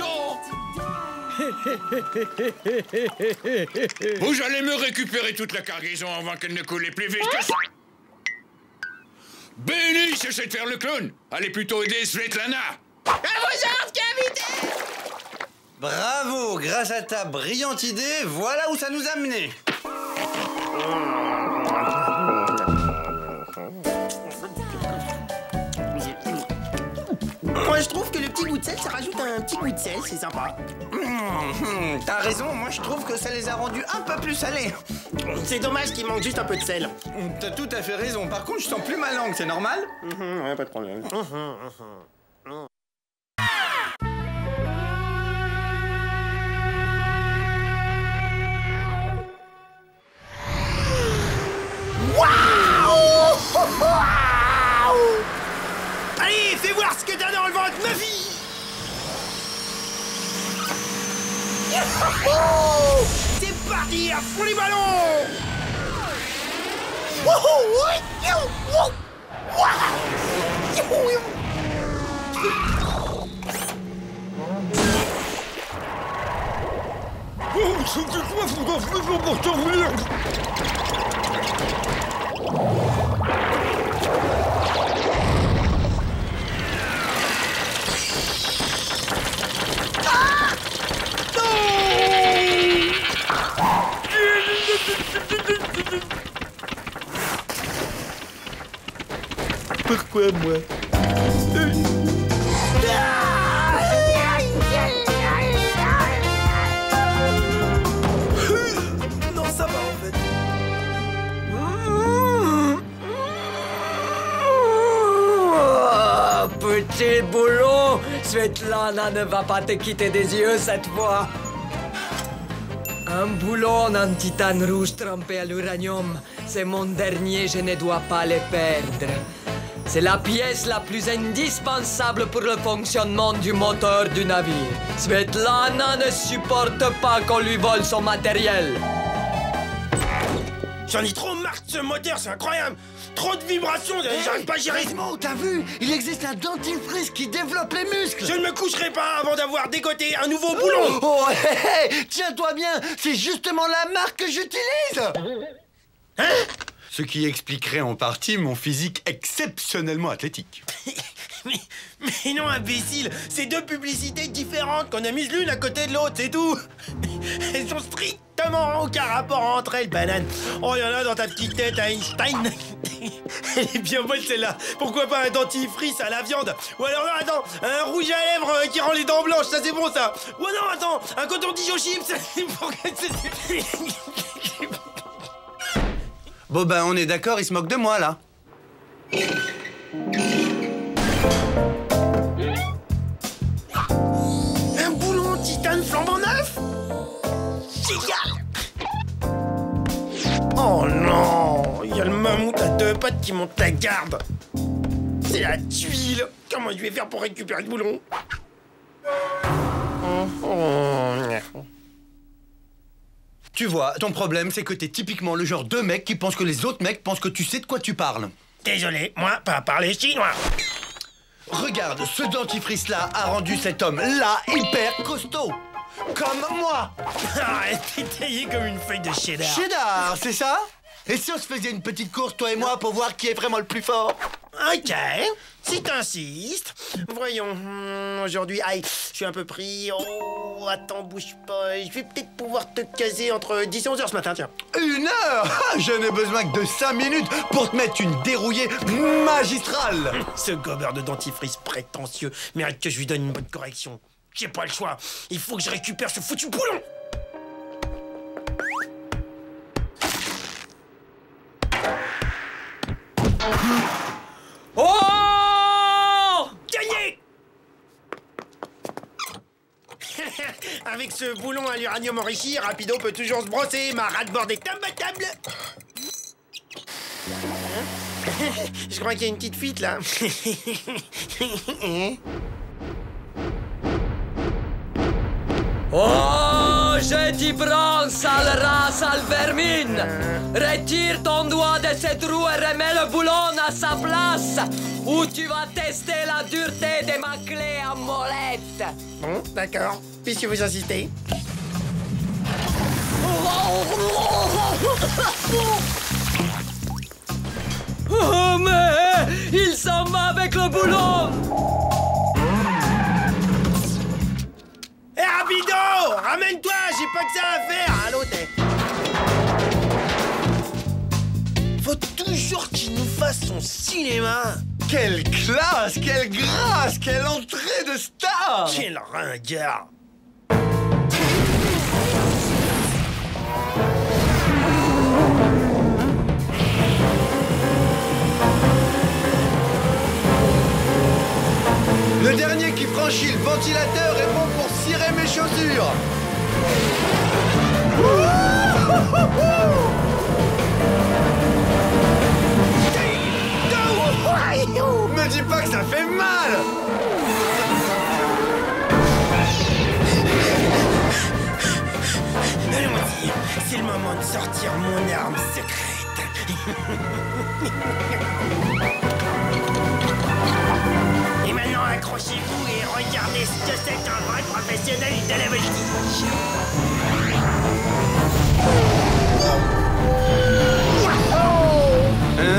Vous allez me récupérer toute la cargaison avant qu'elle ne coule plus vite que ça. Béni, cessez de faire le clown. Allez plutôt aider Svetlana. À vos ordres, capitaine. Bravo, grâce à ta brillante idée, voilà où ça nous a menés. Moi, je trouve que le petit goût de sel, ça rajoute un petit goût de sel, c'est sympa. Mmh, T'as raison, moi je trouve que ça les a rendus un peu plus salés. C'est dommage qu'il manque juste un peu de sel. T'as tout à fait raison, par contre je sens plus ma langue, c'est normal? Mmh, ouais, pas de problème. Allez, fais voir ce que t'as dans le ventre, ma fille. C'est parti, à fond les ballons. Pourquoi moi? Non, ça va en fait. Oh, petit boulot, Svetlana ne va pas te quitter des yeux cette fois. Un boulon en titane rouge trempé à l'uranium, c'est mon dernier, je ne dois pas le perdre. C'est la pièce la plus indispensable pour le fonctionnement du moteur du navire. Svetlana ne supporte pas qu'on lui vole son matériel. J'en ai trop marre de ce moteur, c'est incroyable. Trop de vibrations, j'arrive pas à gérer. Gizmo, t'as vu? Il existe un dentifrice qui développe les muscles. Je ne me coucherai pas avant d'avoir dégoté un nouveau boulon. Oh, hé, hé, tiens-toi bien, c'est justement la marque que j'utilise. Hein? Ce qui expliquerait en partie mon physique exceptionnellement athlétique. mais, mais non, imbécile, c'est deux publicités différentes qu'on a mises l'une à côté de l'autre, c'est tout. Elles ont strictement aucun rapport entre elles, banane. Oh, il y en a dans ta petite tête, Einstein. Elle est bien bonne celle-là. Pourquoi pas un dentifrice à la viande? Ou alors, non, attends, un rouge à lèvres qui rend les dents blanches, ça c'est bon ça. Ou non, attends, un coton-tige aux chips. Bon ben on est d'accord, il se moque de moi là. Un boulon en titane flambant neuf? Génial! Oh non! Il y a le mammouth à deux pattes qui monte la garde! C'est la tuile! Comment je vais faire pour récupérer le boulon? Tu vois, ton problème c'est que t'es typiquement le genre de mec qui pense que les autres mecs pensent que tu sais de quoi tu parles. Désolé, moi, pas parler chinois. Regarde, ce dentifrice-là a rendu cet homme-là hyper costaud. Comme moi. Arrête, t'es taillé comme une feuille de cheddar. Cheddar, c'est ça? Et si on se faisait une petite course, toi et moi, pour voir qui est vraiment le plus fort? Ok, si t'insistes. Voyons, hmm, aujourd'hui, aïe, je suis un peu pris. Oh, attends, bouge pas. Je vais peut-être pouvoir te caser entre dix et onze heures ce matin, tiens. Une heure? Je n'ai besoin que de cinq minutes pour te mettre une dérouillée magistrale. Ce gobeur de dentifrice prétentieux mérite que je lui donne une bonne correction. J'ai pas le choix. Il faut que je récupère ce foutu boulon. Avec ce boulon à l'uranium enrichi, Rapido peut toujours se brosser, ma rate-bord est imbattable. Je crois qu'il y a une petite fuite, là. Oh, je t'y prends, sale rat, sale vermine! Retire ton doigt de cette roue et remets le boulon à sa place, ou tu vas tester la dureté de ma clé à molette. Bon, d'accord. Puisque vous insistez. Oh, mais il s'en va avec le boulon! Hé, hey, Rapido! Ramène-toi, j'ai pas que ça à faire! Allô, t'es... Faut toujours qu'il nous fasse son cinéma! Quelle classe, quelle grâce, quelle entrée de star! Quel ringard! Le dernier qui franchit le ventilateur est bon pour cirer mes chaussures. Me dis pas que ça fait mal. Allons-y, c'est le moment de sortir mon arme secrète. Et maintenant, accrochez-vous et regardez ce que c'est qu'un vrai professionnel de la voltige. Hein?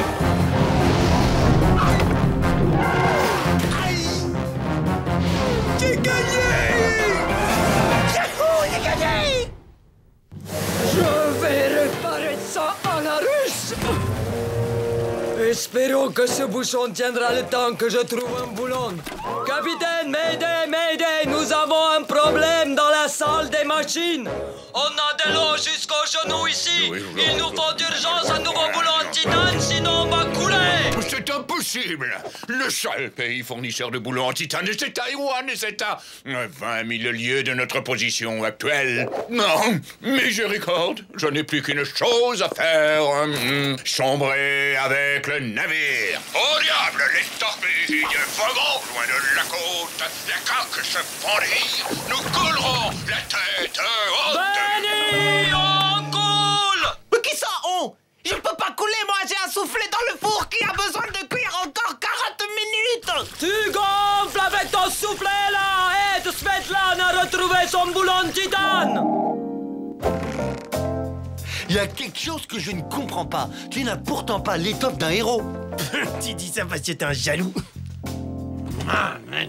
Aïe! J'ai gagné! Yahoo! J'ai gagné! Je vais réparer ça à la russe! Espérons que ce bouchon tiendra le temps que je trouve un boulon. Capitaine, Mayday, Mayday, nous avons un problème dans la salle des machines. On a de l'eau jusqu'aux genoux ici. Il nous faut d'urgence un nouveau boulon en titane, sinon on va couler. C'est impossible. Le seul pays fournisseur de boulons en titane, c'est Taïwan et c'est à vingt mille lieues de notre position actuelle. Non, miséricorde, je n'ai plus qu'une chose à faire. Hum, sombrer avec le navire. Au diable, les torpilles, vagons loin de la côte. La coque se fendit. Nous coulerons la tête haute. Benny, on coule. Mais qui ça, on? Je peux pas couler, moi j'ai un soufflet dans le four qui a besoin de cuire encore quarante minutes. Tu gonfles avec ton soufflet là. Aide Svetlana à retrouver son boulon de titane. Il y a quelque chose que je ne comprends pas. Tu n'as pourtant pas l'étoffe d'un héros. Tu dis ça parce que t'es un jaloux. Ah, man.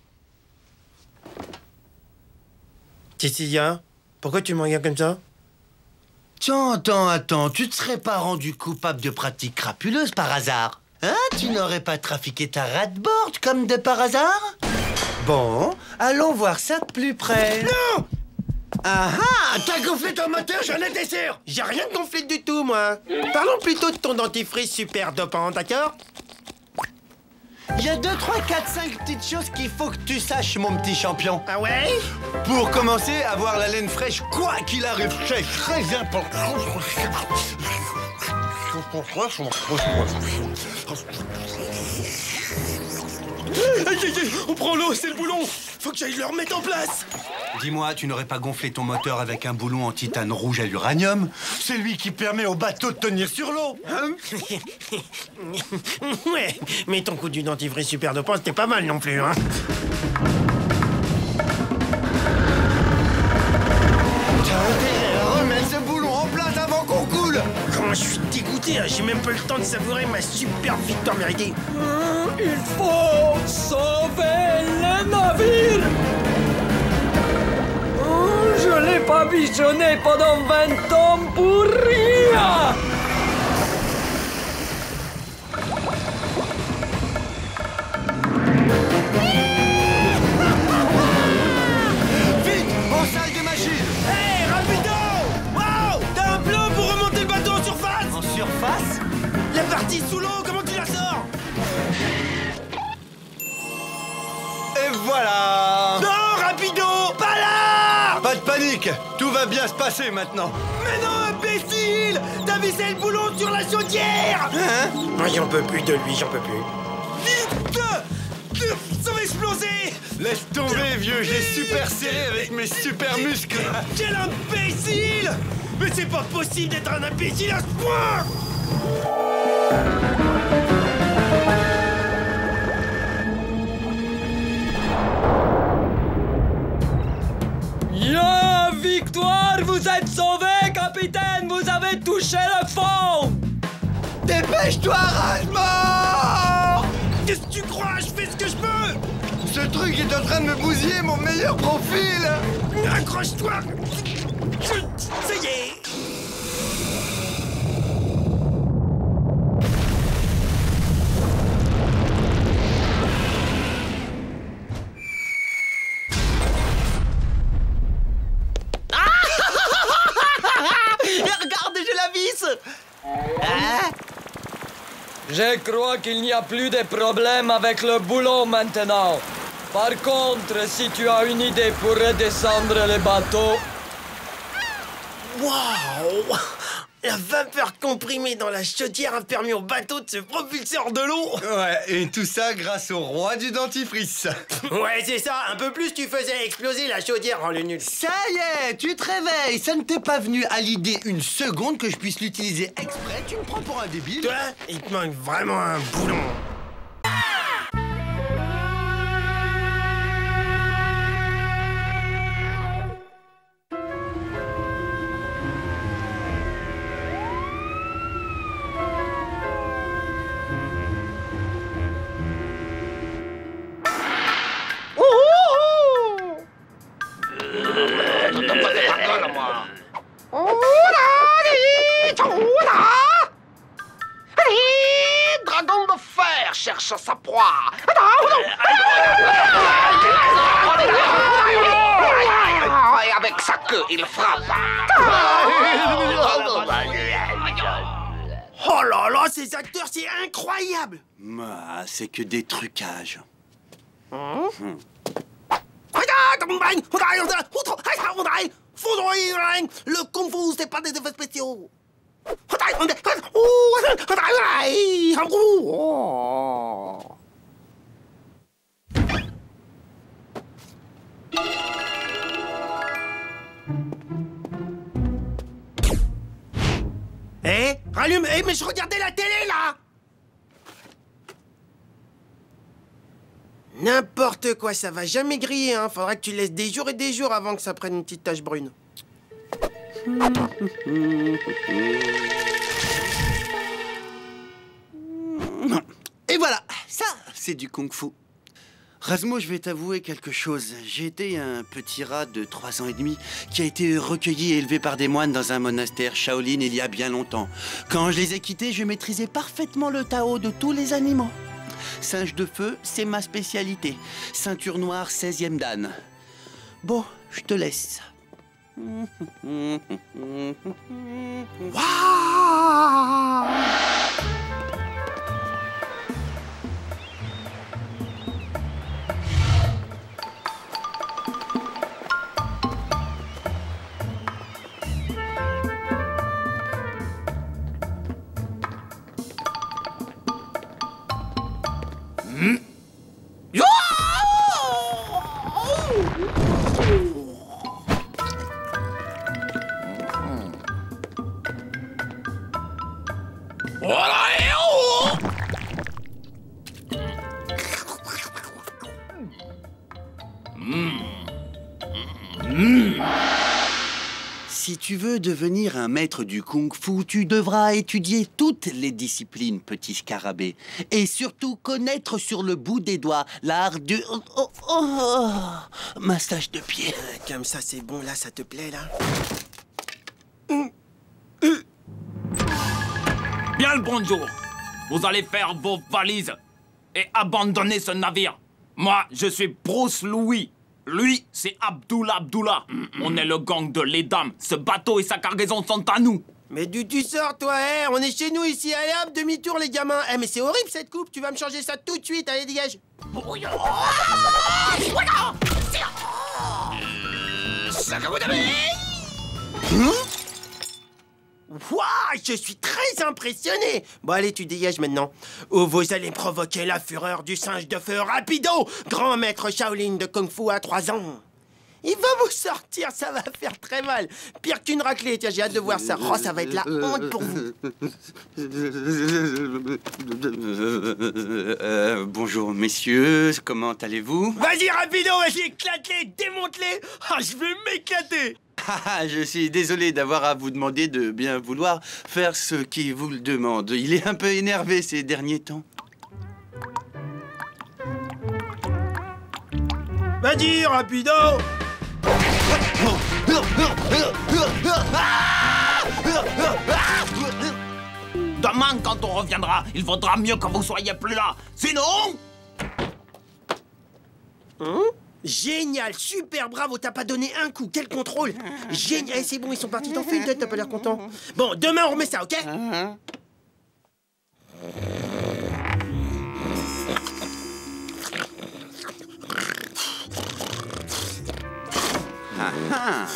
Cécilia, pourquoi tu me regardes comme ça? Attends, attends, attends. Tu te serais pas rendu coupable de pratiques crapuleuses par hasard? Hein? Tu n'aurais pas trafiqué ta ratboard comme de par hasard? Bon, allons voir ça de plus près. Non! Ah ah! T'as gonflé ton moteur, j'en étais sûr! J'ai rien gonflé du tout, moi. Parlons plutôt de ton dentifrice super dopant, d'accord? Il y a deux, trois, quatre, cinq petites choses qu'il faut que tu saches, mon petit champion. Ah ouais? Pour commencer, avoir la laine fraîche, quoi qu'il arrive, c'est très important. On prend l'eau, c'est le boulon. Faut que j'aille le remettre en place. Dis-moi, tu n'aurais pas gonflé ton moteur avec un boulon en titane rouge à l'uranium? C'est lui qui permet au bateau de tenir sur l'eau, hein? Ouais, mais ton coup du dentifrice super dopant, c'était pas mal non plus, hein? Remets ce boulon en place avant qu'on coule! Comment je suis dégoûté, hein? J'ai même pas eu le temps de savourer ma super victoire méritée. Hum, il faut sauver le navire. Hum, je l'ai pas visionné pendant vingt ans pour rien. Vite, en salle de machine! Hey, rapido! Wow! T'as un plan pour remonter le bateau en surface? En surface? La partie sous l'eau, comment tu la sors? Et voilà! Non, rapido! Pas là! va bien se passer maintenant. Mais non, imbécile! T'as vissé le boulon sur la chaudière! Hein? Moi, j'en peux plus de lui, j'en peux plus. Vite! Ça va exploser! Laisse tomber, vieux, j'ai super serré avec mes super muscles. Quel imbécile! Mais c'est pas possible d'être un imbécile à ce point! Yeah, victoire! Vous êtes sauvé, capitaine! Vous avez touché le fond! Dépêche-toi, Rasmore! Qu'est-ce que tu crois? Je fais ce que je peux! Ce truc est en train de me bousiller mon meilleur profil. Accroche-toi! Ça y est! Regarde, j'ai la vis. Hein? Je crois qu'il n'y a plus de problème avec le boulot maintenant. Par contre, si tu as une idée pour redescendre le bateau... Waouh! La vapeur comprimée dans la chaudière a permis au bateau de se propulser hors de l'eau. Ouais, et tout ça grâce au roi du dentifrice. Ouais, c'est ça. Un peu plus, tu faisais exploser la chaudière en le nul. Ça y est, tu te réveilles. Ça ne t'est pas venu à l'idée une seconde que je puisse l'utiliser exprès. Tu me prends pour un débile. Toi, il te manque vraiment un boulon. Dragon de fer cherche sa proie. Et avec sa queue, il frappe. Oh là là, ces acteurs, c'est incroyable. Ah, c'est que des trucages. Le kung fu, c'est pas des effets spéciaux. Eh, rallume. Eh, mais je regardais la télé, là. N'importe quoi, ça va jamais griller, hein. Faudra que tu laisses des jours et des jours avant que ça prenne une petite tache brune. Et voilà, ça, c'est du kung-fu. Rasmo, je vais t'avouer quelque chose. J'ai été un petit rat de trois ans et demi qui a été recueilli et élevé par des moines dans un monastère Shaolin il y a bien longtemps. Quand je les ai quittés, je maîtrisais parfaitement le Tao de tous les animaux. Singe de feu, c'est ma spécialité. Ceinture noire, seizième dan. Bon, je te laisse. Waouh! Si tu veux devenir un maître du kung-fu, tu devras étudier toutes les disciplines, petit scarabée. Et surtout connaître sur le bout des doigts l'art du... Oh, oh, oh, massage de pied. Comme ça, c'est bon, là, ça te plaît, là? Bien le bonjour. Vous allez faire vos valises et abandonner ce navire. Moi, je suis Bruce Louis. Lui, c'est Abdullah Abdullah. On est le gang de les dames. Ce bateau et sa cargaison sont à nous. Mais d'où tu sors, toi, hein? On est chez nous ici. Allez hop, demi-tour, les gamins. Eh, mais c'est horrible, cette coupe. Tu vas me changer ça tout de suite. Allez, dégage. Waouh, je suis très impressionné. Bon, allez, tu dégages maintenant. Ou vous allez provoquer la fureur du singe de feu Rapido, grand maître Shaolin de Kung Fu à trois ans. Il va vous sortir, ça va faire très mal. Pire qu'une raclée, tiens, j'ai hâte de voir ça. Oh, ça va être la honte pour vous. Euh, bonjour, messieurs, comment allez-vous? Vas-y, Rapido, vas-y, éclate-les, démonte-les. Ah, je vais m'éclater. Ah, je suis désolé d'avoir à vous demander de bien vouloir faire ce qui vous le demande. Il est un peu énervé ces derniers temps. Vas-y, Rapido. Demain, quand on reviendra, il vaudra mieux que vous soyez plus là. Sinon... Hein? Génial, super, bravo, t'as pas donné un coup, quel contrôle. Génial, c'est bon, ils sont partis, t'en fais une tête, t'as pas l'air content. Bon, demain on remet ça, ok? Ah ah.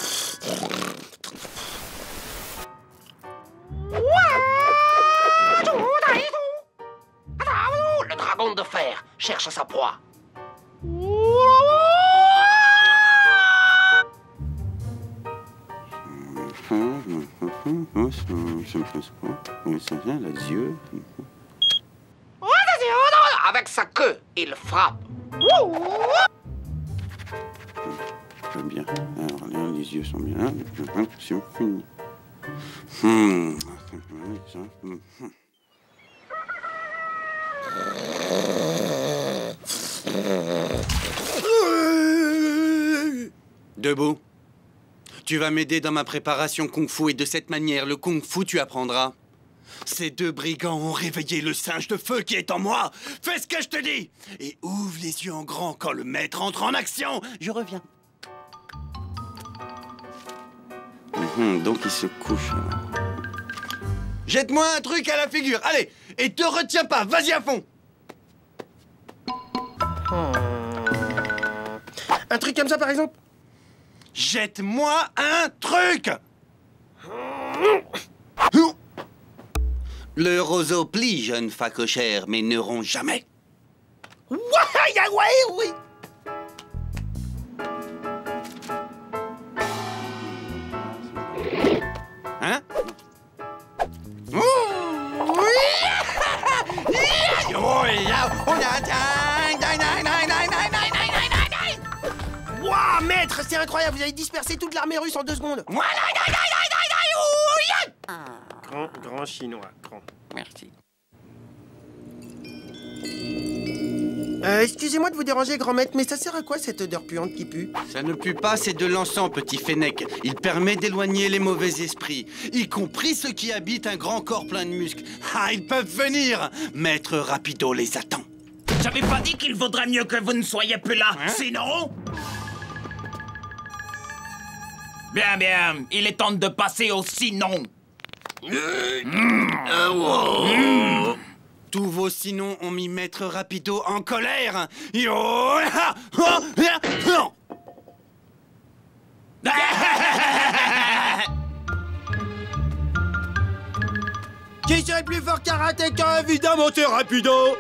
Le dragon de fer cherche sa proie. Les yeux. Avec sa queue, il frappe. Très bien. Alors là, les yeux sont bien. C'est fini. Hmm. Debout. Tu vas m'aider dans ma préparation kung-fu et de cette manière, le kung-fu tu apprendras. Ces deux brigands ont réveillé le singe de feu qui est en moi. Fais ce que je te dis et ouvre les yeux en grand quand le maître entre en action. Je reviens. Mmh, donc il se couche. Jette-moi un truc à la figure, allez. Et te retiens pas, vas-y à fond. Hmm. Un truc comme ça, par exemple? Jette-moi un truc. Le roseau plie, jeune facochère, mais ne rompt jamais. Ouais, ouais, oui. Hein? Waouh, maître, c'est incroyable, vous avez dispersé toute l'armée russe en deux secondes. Grand, grand chinois, grand. Merci. Euh, excusez-moi de vous déranger, grand maître, mais ça sert à quoi cette odeur puante qui pue? Ça ne pue pas, c'est de l'encens, petit fennec. Il permet d'éloigner les mauvais esprits, y compris ceux qui habitent un grand corps plein de muscles. Ah, ils peuvent venir. Maître Rapido les attend. J'avais pas dit qu'il vaudrait mieux que vous ne soyez plus là, hein? Sinon... Bien, bien, il est temps de passer au sinon. Mmh. Mmh. Tous vos sinon ont mis Maître Rapido en colère. Yo! Qui serait plus fort karatéka? Évidemment, c'est Rapido.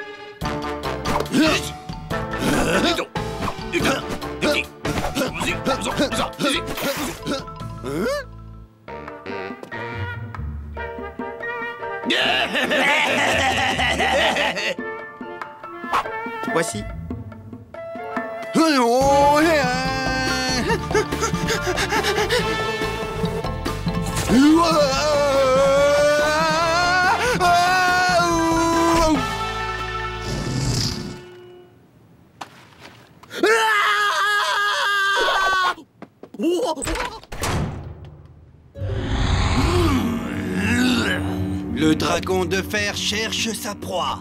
Voici. Le dragon de fer cherche sa proie.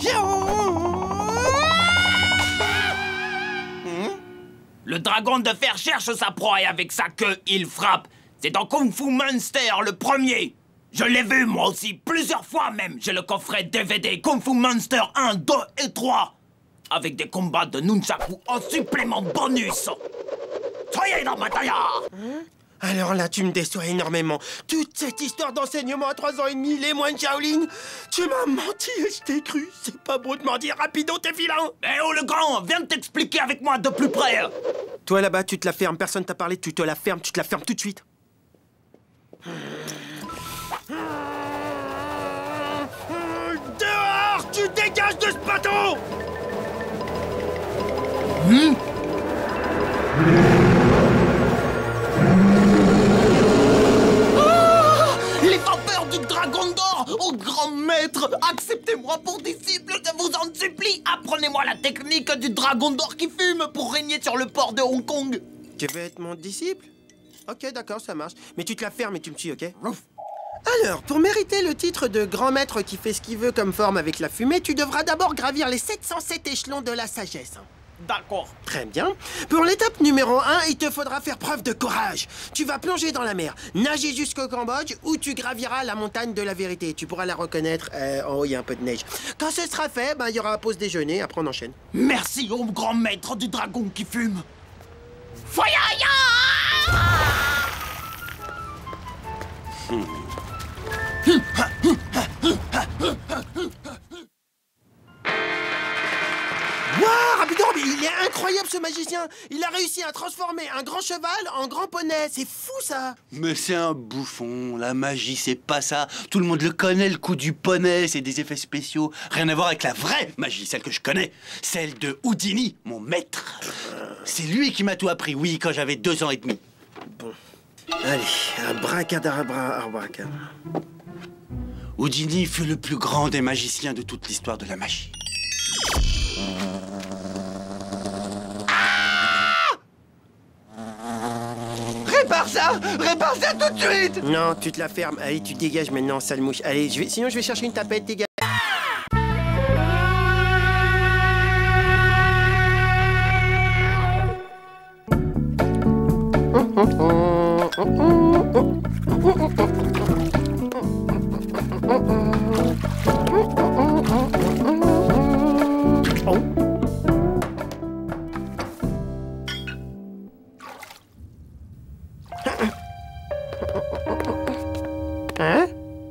Le dragon de fer cherche sa proie et avec sa queue, il frappe. C'est dans Kung Fu Monster, le premier. Je l'ai vu, moi aussi, plusieurs fois même. J'ai le coffret D V D Kung Fu Monster un, deux et trois. Avec des combats de nunchaku en supplément bonus. Soyez dans ma taille. Alors là, tu me déçois énormément. Toute cette histoire d'enseignement à trois ans et demi, les moines Shaolin, tu m'as menti et je t'ai cru. C'est pas beau de m'en dire, rapido, t'es vilain. Eh oh, le grand, viens t'expliquer avec moi de plus près. Toi, là-bas, tu te la fermes. Personne t'a parlé, tu te la fermes, tu te la fermes tout de suite. Dehors, tu dégages de ce bateau. Hmm? Les vapeurs du dragon d'or! Ô grand maître, acceptez-moi pour disciple, je vous en supplie! Apprenez-moi la technique du dragon d'or qui fume pour régner sur le port de Hong Kong! Tu veux être mon disciple? Ok, d'accord, ça marche. Mais tu te la fermes et tu me suis, ok? Alors, pour mériter le titre de grand maître qui fait ce qu'il veut comme forme avec la fumée, tu devras d'abord gravir les sept cent sept échelons de la sagesse. D'accord. Très bien. Pour l'étape numéro un, il te faudra faire preuve de courage. Tu vas plonger dans la mer, nager jusqu'au Cambodge, où tu graviras la montagne de la vérité. Tu pourras la reconnaître. Euh, en haut, il y a un peu de neige. Quand ce sera fait, ben, il y aura un pause déjeuner. Après, on enchaîne. Merci, ô grand maître du dragon qui fume. Foyaya! Waouh, rapido, mais il est incroyable ce magicien. Il a réussi à transformer un grand cheval en grand poney. C'est fou ça. Mais c'est un bouffon, la magie c'est pas ça. Tout le monde le connaît, le coup du poney, c'est des effets spéciaux. Rien à voir avec la vraie magie, celle que je connais. Celle de Houdini, mon maître. C'est lui qui m'a tout appris, oui, quand j'avais deux ans et demi. Bon. Allez, abracadabra, abracadabra. Houdini fut le plus grand des magiciens de toute l'histoire de la magie. Répare ça! Répare ça tout de suite! Non, tu te la fermes. Allez, tu dégages maintenant, sale mouche. Allez, je vais... sinon je vais chercher une tapette, dégage. Hein?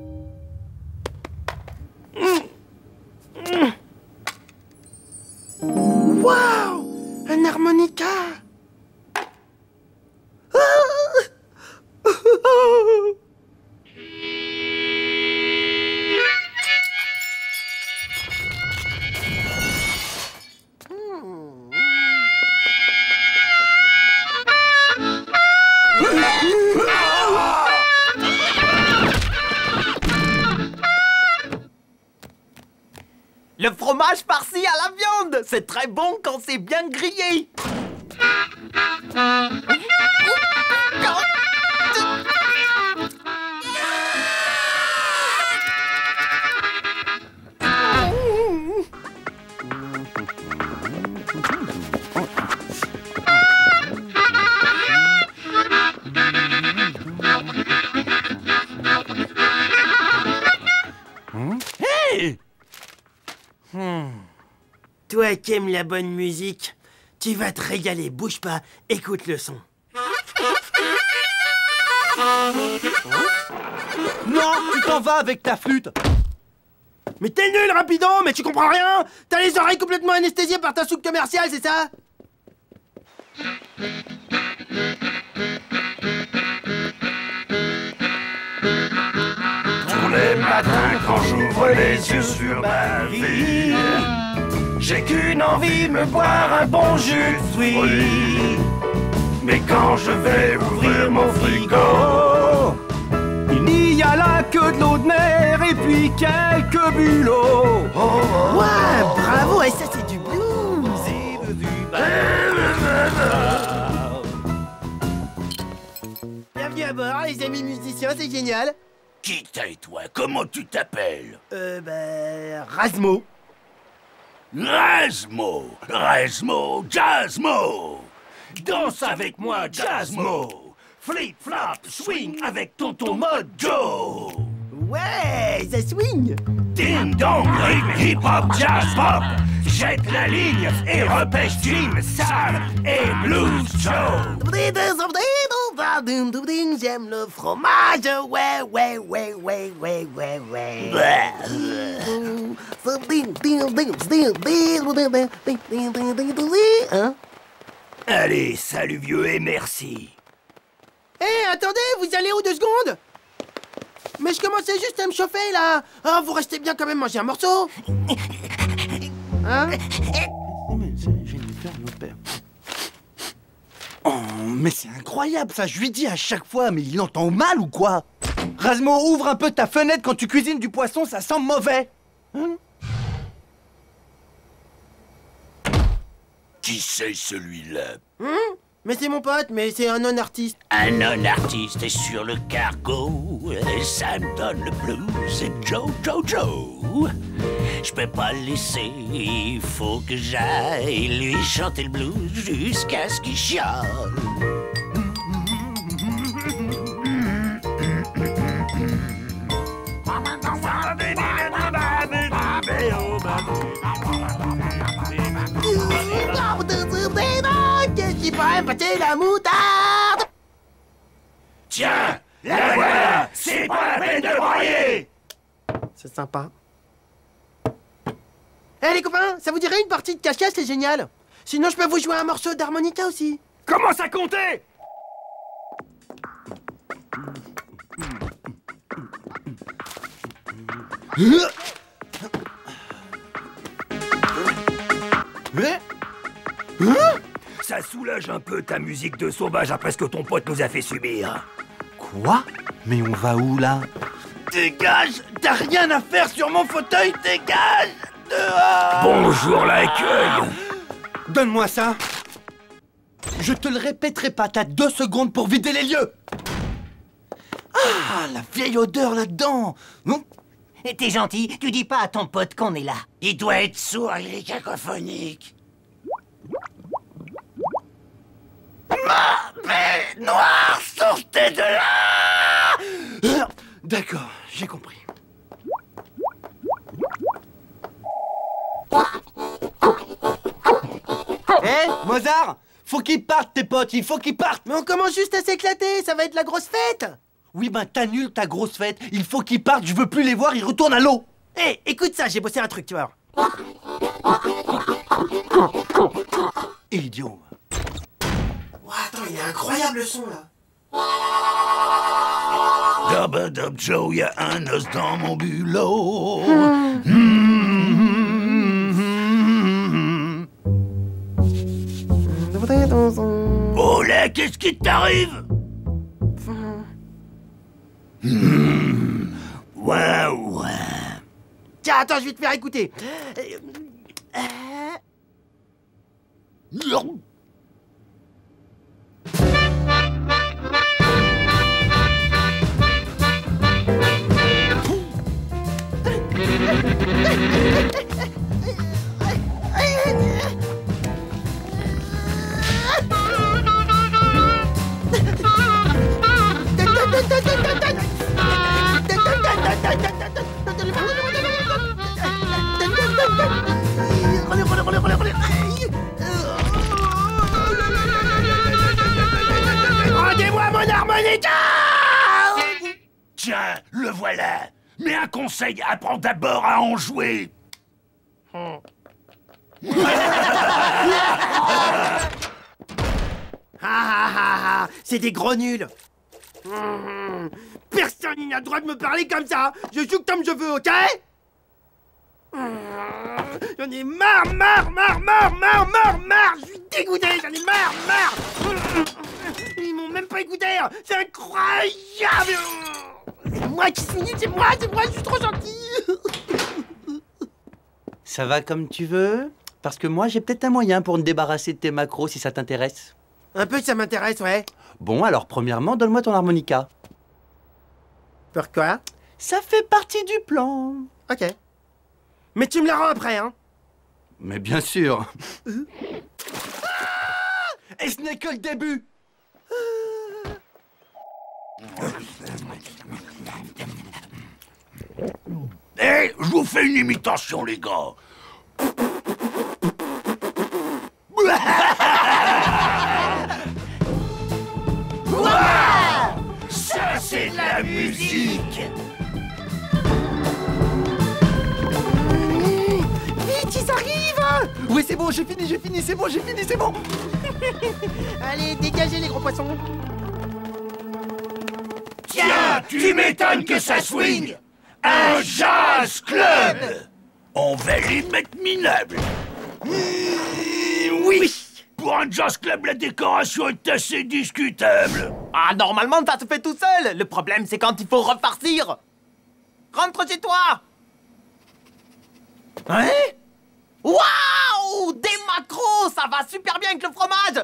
Waouh! Un harmonica! Le fromage farci à la viande, c'est très bon quand c'est bien grillé. Hey! Hmm. Toi qui aimes la bonne musique, tu vas te régaler. Bouge pas, écoute le son. Non, tu t'en vas avec ta flûte! Mais t'es nul, rapido, mais tu comprends rien. T'as les oreilles complètement anesthésiées par ta soupe commerciale, c'est ça? Tous les matins quand j'ouvre les yeux sur ma vie, j'ai qu'une envie, me boire un bon jus de fruits. Mais quand je vais ouvrir mon frigo, Il n'y a là que de l'eau de mer et puis quelques bulots. oh, oh, Ouais, bravo, et ça c'est du blues. Bienvenue à bord, les amis musiciens, c'est génial. qui t'es toi? Comment tu t'appelles? Euh, bah... Rasmo. Rasmo, Rasmo, Jazzmo. Danse avec moi, Jazzmo. Flip, flap, swing avec tonton Mojo. Ouais, ça swing. Ding dong, rythme, hip hop, jazz pop. Jette la ligne et repêche Jim, Sam et Blues Joe. Ah, ding, ding, ding, j'aime le fromage, ouais, ouais, ouais, ouais, ouais, ouais, ouais. Hein? Allez, salut vieux et merci. Hé, hey, attendez, vous allez où deux secondes? Mais je commençais juste à me chauffer, là. Oh, vous restez bien quand même manger un morceau. Hein? Oh, mais c'est incroyable ça, je lui dis à chaque fois, mais il entend mal ou quoi? Razmo, ouvre un peu ta fenêtre quand tu cuisines du poisson, ça sent mauvais. Hein? Qui c'est celui-là? Hum? Mais c'est mon pote, mais c'est un non-artiste. Un non-artiste est sur le cargo, et ça me donne le blues, c'est Joe, Joe, Joe. Je peux pas le laisser, il faut que j'aille lui chanter le blues jusqu'à ce qu'il chiale. Qu'est-ce qui pourrait pâter la moutarde? Tiens, la voilà, c'est pas la peine de broyer. C'est sympa. Eh hey, les copains, ça vous dirait une partie de cache-cache, c'est génial. Sinon je peux vous jouer un morceau d'harmonica aussi. Commence à compter. Ça soulage un peu ta musique de sauvage après ce que ton pote nous a fait subir. Quoi? Mais on va où là? Dégage! T'as rien à faire sur mon fauteuil, dégage! Dehors! Bonjour l'accueil! Donne-moi ça! Je te le répéterai pas, t'as deux secondes pour vider les lieux! Ah, la vieille odeur là-dedans! Non? Et t'es gentil, tu dis pas à ton pote qu'on est là. Il doit être sourd, il est cacophonique. Mais noir, sortez de là! D'accord, j'ai compris. Hé, hey, Mozart! Faut qu'ils partent, tes potes, il faut qu'ils partent! Mais on commence juste à s'éclater, ça va être la grosse fête! Oui, ben t'annules ta grosse fête, il faut qu'ils partent, je veux plus les voir, ils retournent à l'eau! Hé, hey, écoute ça, j'ai bossé un truc, tu vois. Idiot! Oh, attends, il est incroyable le son là! Dub dub Joe, y'a un os dans mon bulot. Mmh. Mmh. Oh là, qu'est-ce qui t'arrive? Mmh. Waouh. Tiens, attends, je vais te faire écouter. Euh... Rendez-moi mon harmonica! Tiens, le voilà. Mais un conseil, apprends d'abord à en jouer. Ah ah ah ah, c'est des gros nuls. Mmh. Personne n'a le droit de me parler comme ça. Je joue comme je veux, ok? Mmh. J'en ai marre, marre, marre, marre, marre, marre, marre. Je suis dégoûté, j'en ai marre, marre. Mmh. Ils m'ont même pas écouté. C'est incroyable. C'est moi qui suis nul, c'est moi, c'est moi, je suis trop gentil. Ça va comme tu veux? Parce que moi, j'ai peut-être un moyen pour me débarrasser de tes macros si ça t'intéresse. Un peu, ça m'intéresse, ouais. Bon, alors, premièrement, donne-moi ton harmonica. Pourquoi? Ça fait partie du plan. Ok. Mais tu me la rends après, hein? Mais bien sûr. Ah! Et ce n'est que le début. Hé, hey, je vous fais une imitation, les gars. Wow! bon, j'ai fini, j'ai fini, c'est bon, j'ai fini, c'est bon. Allez, dégagez les gros poissons. Tiens, tu m'étonnes que ça swing. Un jazz club. On va les mettre minables. Mmh, oui. Pour un jazz club, la décoration est assez discutable. Ah, normalement, ça se fait tout seul. Le problème, c'est quand il faut repartir. Rentre chez toi. Hein? Waouh! Des macros! Ça va super bien avec le fromage!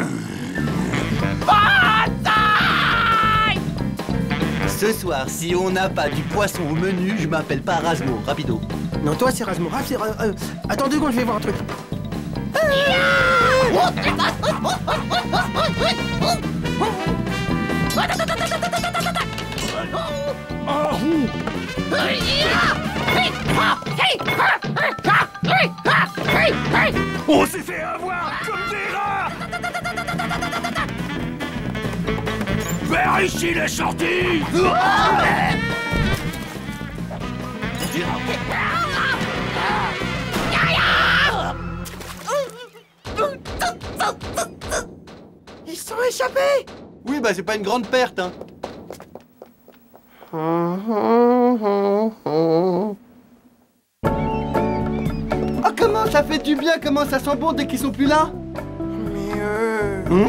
Bataille! Ce soir, si on n'a pas du poisson au menu, je m'appelle pas Rasmo, rapido. Non, toi, c'est Rasmo. Raph, c'est... Euh, euh, attends deux secondes, je vais voir un truc. On s'est fait avoir comme des rats. Vers ici les sorties. Ils se sont échappés. Oui, bah c'est pas une grande perte, hein. Oh, comment ça fait du bien, comment ça sent bon dès qu'ils sont plus là. Mais euh... Hum?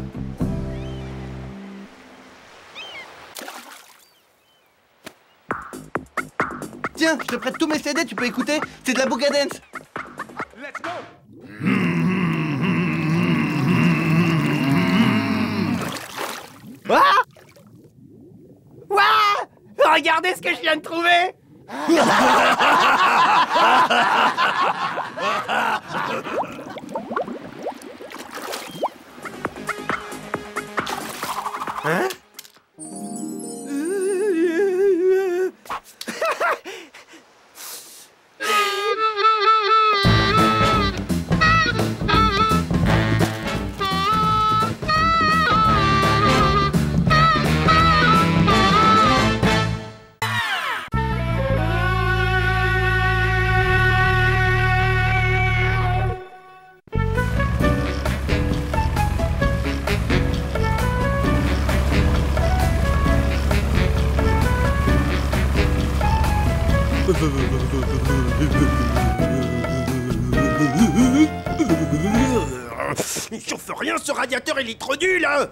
Tiens, je te prête tous mes C D, tu peux écouter. C'est de la Booga Dance. Let's go. Ah! Ouah! Regardez ce que je viens de trouver! Hein? Il chauffe rien, ce radiateur, il est trop nul, hein.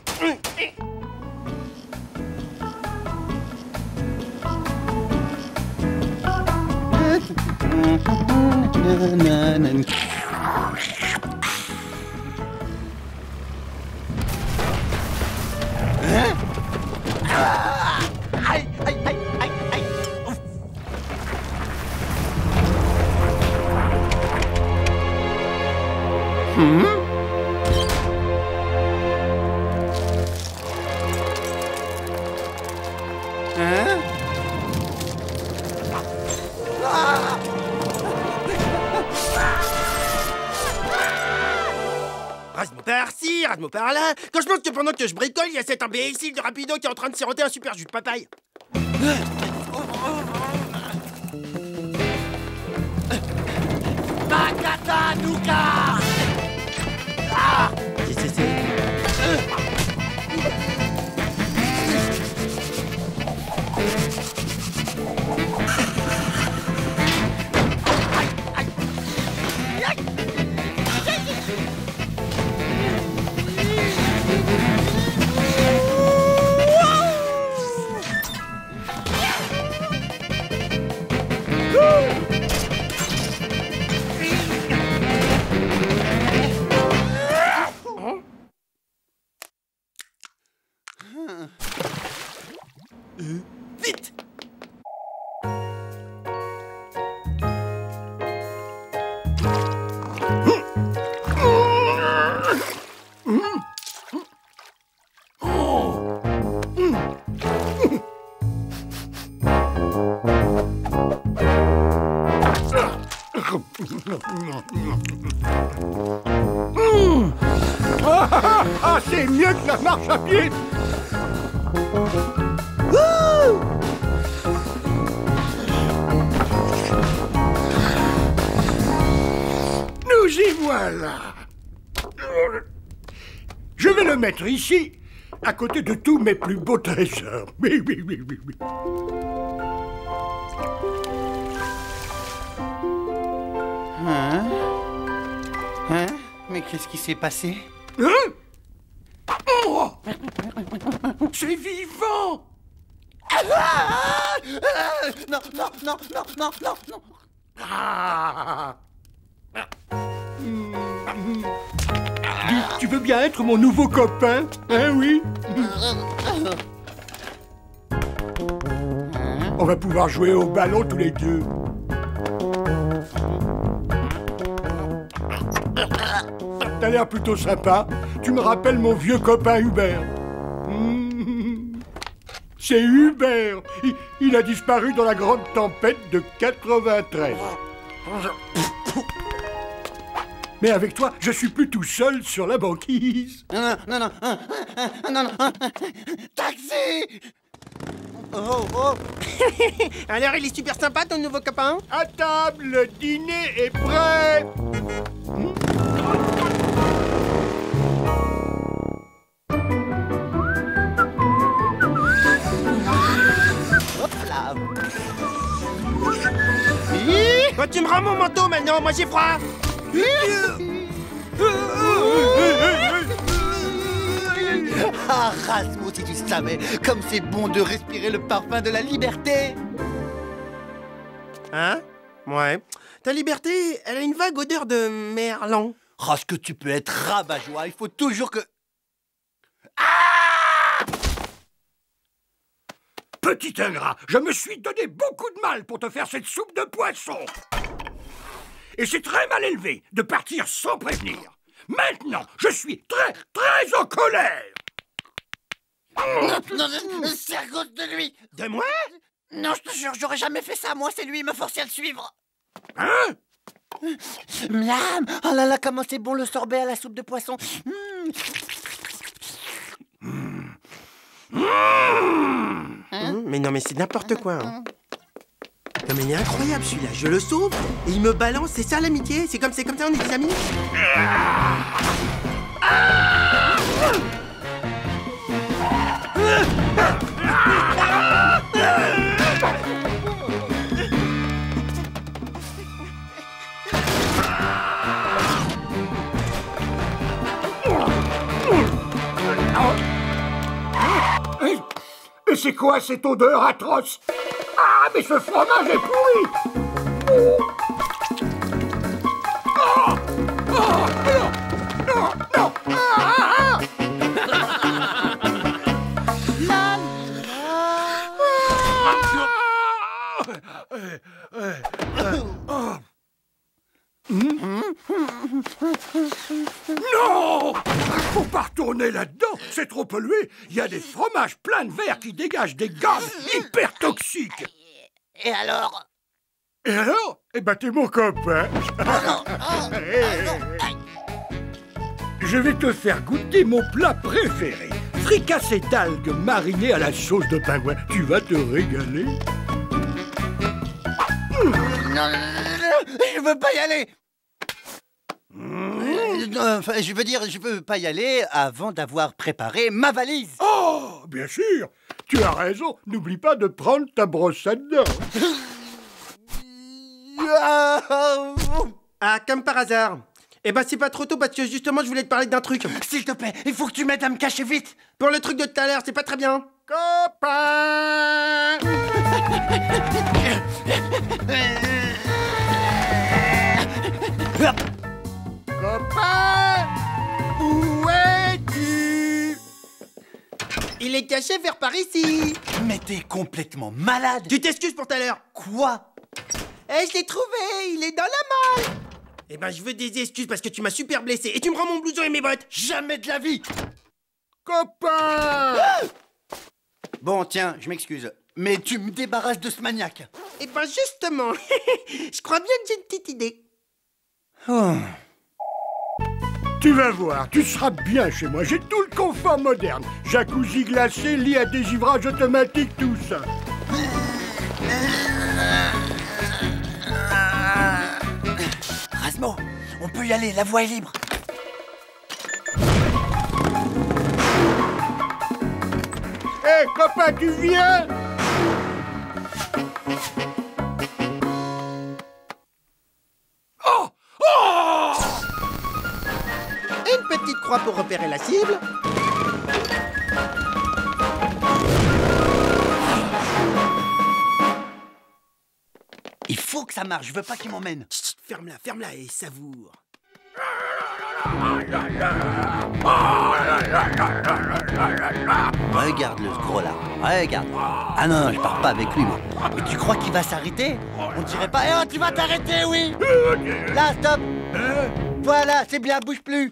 Aïe, aïe, aïe, aïe, aïe. Hum? Hein? Ah! Rasmo par-ci, Rasmo par-là. Quand je pense que pendant que je bricole, il y a cet imbécile de Rapido qui est en train de siroter un super jus de papaye. Bakata Nuka! Ah! C'est, c'est, c'est... Vite! Ah, ah, ah, c'est mieux que la marche à pied. Nous y voilà. Je vais le mettre ici, à côté de tous mes plus beaux trésors. Oui, oui, oui, oui, oui. Hein? Hein? Mais qu'est-ce qui s'est passé? Hein? Oh! C'est vivant! Ah, ah, ah, non, non, non, non, non, non, non. Ah. Dis, tu veux bien être mon nouveau copain? Hein, oui? On va pouvoir jouer au ballon tous les deux. T'as l'air plutôt sympa. Tu me rappelles mon vieux copain Hubert. Mmh. C'est Hubert. Il, il a disparu dans la grande tempête de quatre-vingt-treize. Mais avec toi, je suis plus tout seul sur la banquise. Non, non, non, non, non, non. Taxi! Oh, oh. Alors, il est super sympa, ton nouveau copain? À table, le dîner est prêt. Hmm? Hop là. Bah, tu me rends mon manteau maintenant, moi j'ai froid. Ah, Rasmus, si tu savais, comme c'est bon de respirer le parfum de la liberté. Hein? Ouais. Ta liberté, elle a une vague odeur de merlan. Oh, ce que tu peux être rabat-joie, il faut toujours que... Ah! Petit ingrat, je me suis donné beaucoup de mal pour te faire cette soupe de poisson. Et c'est très mal élevé de partir sans prévenir. Maintenant, je suis très, très en colère. Non, non, non, c'est à cause de lui. De moi? Non, je te jure, j'aurais jamais fait ça. Moi, c'est lui, il me forçait à le suivre. Hein? Miam! Oh là là, comment c'est bon le sorbet à la soupe de poisson. Mmh. Mmh. Hein? Mais non, mais c'est n'importe quoi. Hein. Non, mais il est incroyable celui-là. Je le sauve et il me balance. C'est ça l'amitié? C'est comme, c'est comme ça, on est des amis? Et c'est quoi cette odeur atroce? Ah, mais ce fromage est pourri! Oh. Oh. Oh. Non, non, non. Ah. La, Non! Faut pas retourner là-dedans, c'est trop pollué. Il y a des fromages pleins de verre qui dégagent des gaz hyper toxiques. Et alors? Et alors? Eh ben, t'es mon copain. Je vais te faire goûter mon plat préféré. Fricassé d'algues marinées à la sauce de pingouin. Tu vas te régaler. Non, non, non, non, je veux pas y aller. Euh, enfin, je veux dire, je veux pas y aller avant d'avoir préparé ma valise. Oh, bien sûr. Tu as raison. N'oublie pas de prendre ta brosse à dents. Ah, comme par hasard. Eh ben, c'est pas trop tôt parce que justement, je voulais te parler d'un truc. S'il te plaît, il faut que tu m'aides à me cacher vite. Pour le truc de tout à l'heure, c'est pas très bien. Copain! Copain! Où es-tu? Il est caché vers par ici. Mais t'es complètement malade. Tu t'excuses pour tout à l'heure. Quoi? Eh, je l'ai trouvé, il est dans la malle. Eh ben, je veux des excuses parce que tu m'as super blessé et tu me rends mon blouson et mes bottes. Jamais de la vie. Copain! Ah! Bon, tiens, je m'excuse. Mais tu me débarrasses de ce maniaque. Eh ben, justement, je crois bien que j'ai une petite idée. Oh. Tu vas voir, tu seras bien chez moi. J'ai tout le confort moderne. Jacuzzi glacé, lit à dégivrage automatique, tout ça. Rasmo, On peut y aller, la voie est libre. Hé, hey, copain, tu viens? Oh! Oh! Une petite croix pour repérer la cible. Il faut que ça marche, je veux pas qu'il m'emmène. Ferme-la, ferme-la et savoure. Regarde-le, ce gros là. Regarde. Ah non, non, je pars pas avec lui, moi. Mais tu crois qu'il va s'arrêter? On dirait pas. Eh oh, tu vas t'arrêter, oui. Là, stop. Voilà, c'est bien, bouge plus.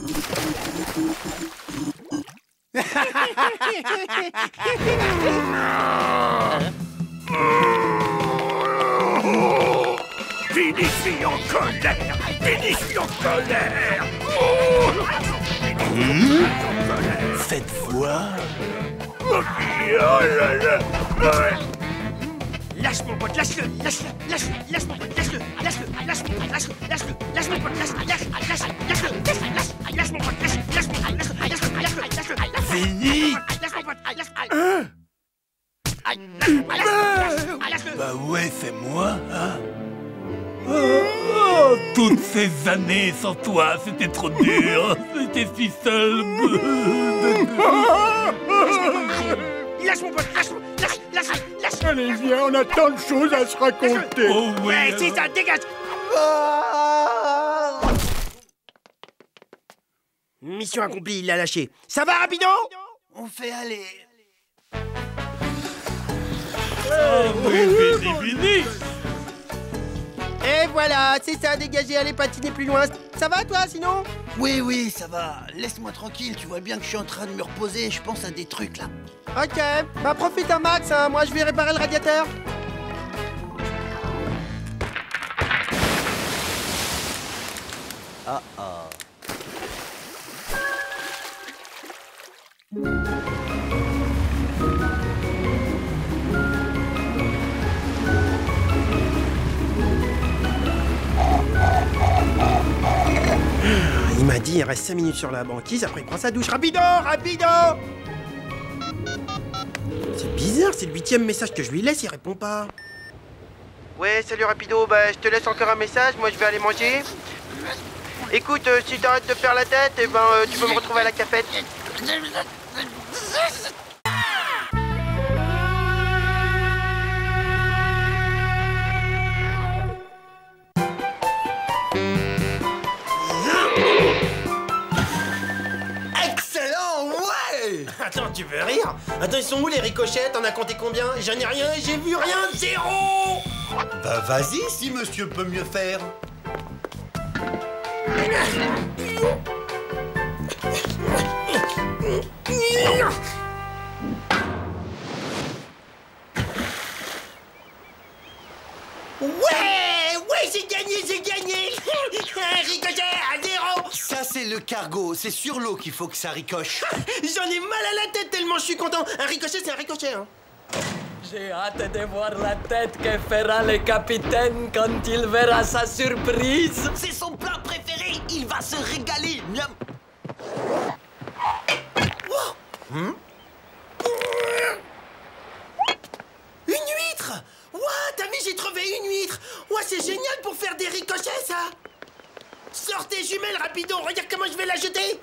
Finis-lui en colère! Finis-lui en colère! Mmh. Cette fois... Oh là là! Lâche mon pote, lâche-le, lâche-le, lâche-le, lâche mon pote, lâche-le, lâche-le, lâche mon pote, lâche-le, lâche-le, lâche mon pote, lâche, lâche, lâche, lâche-le, lâche, lâche, lâche mon pote, lâche, lâche mon pote, lâche-le, lâche-le, lâche-le, lâche-le, lâche, fini. Lâche mon pote, lâche, lâche, bah ouais, c'est moi, hein? Oh, oh, toutes ces années sans toi, c'était trop dur. J'étais si seul. Lâche mon pote, lâche, lâche, lâche, lâche. Allez, viens, on a tant de choses à se raconter. Oh oui. Ouais, si ça dégage. Mission accomplie, il l'a lâché. Ça va, rapido? On fait aller. Oh oui, fini, fini. Et voilà, c'est ça, dégagez, allez patiner plus loin. Ça va, toi, sinon? Oui, oui, ça va. Laisse-moi tranquille, tu vois bien que je suis en train de me reposer, je pense à des trucs, là. Ok, bah profite un max, hein. Moi je vais réparer le radiateur. Ah ah. Il m'a dit il reste cinq minutes sur la banquise, après il prend sa douche. Rapido, rapido. C'est bizarre, c'est le huitième message que je lui laisse, il répond pas. Ouais, salut Rapido, bah je te laisse encore un message, moi je vais aller manger. Écoute, euh, si t'arrêtes de faire la tête, eh ben euh, tu peux me retrouver à la cafette. Excellent, ouais. Attends, tu veux rire? Attends, ils sont où les ricochets? T'en as compté combien? J'en ai rien, j'ai vu rien, zéro. Bah vas-y, si monsieur peut mieux faire. Ouais, ouais, j'ai gagné, j'ai gagné. Ricochet à zéro. Ça c'est le cargo, c'est sur l'eau qu'il faut que ça ricoche. J'en ai mal à la tête tellement je suis content. Un ricochet, c'est un ricochet, hein. J'ai hâte de voir la tête que fera le capitaine quand il verra sa surprise. C'est son plat préféré, il va se régaler. Miam. Hmm? Une huître. Ouah, t'as vu, j'ai trouvé une huître. Ouah, c'est génial pour faire des ricochets, ça. Sors tes jumelles, rapido, regarde comment je vais la jeter.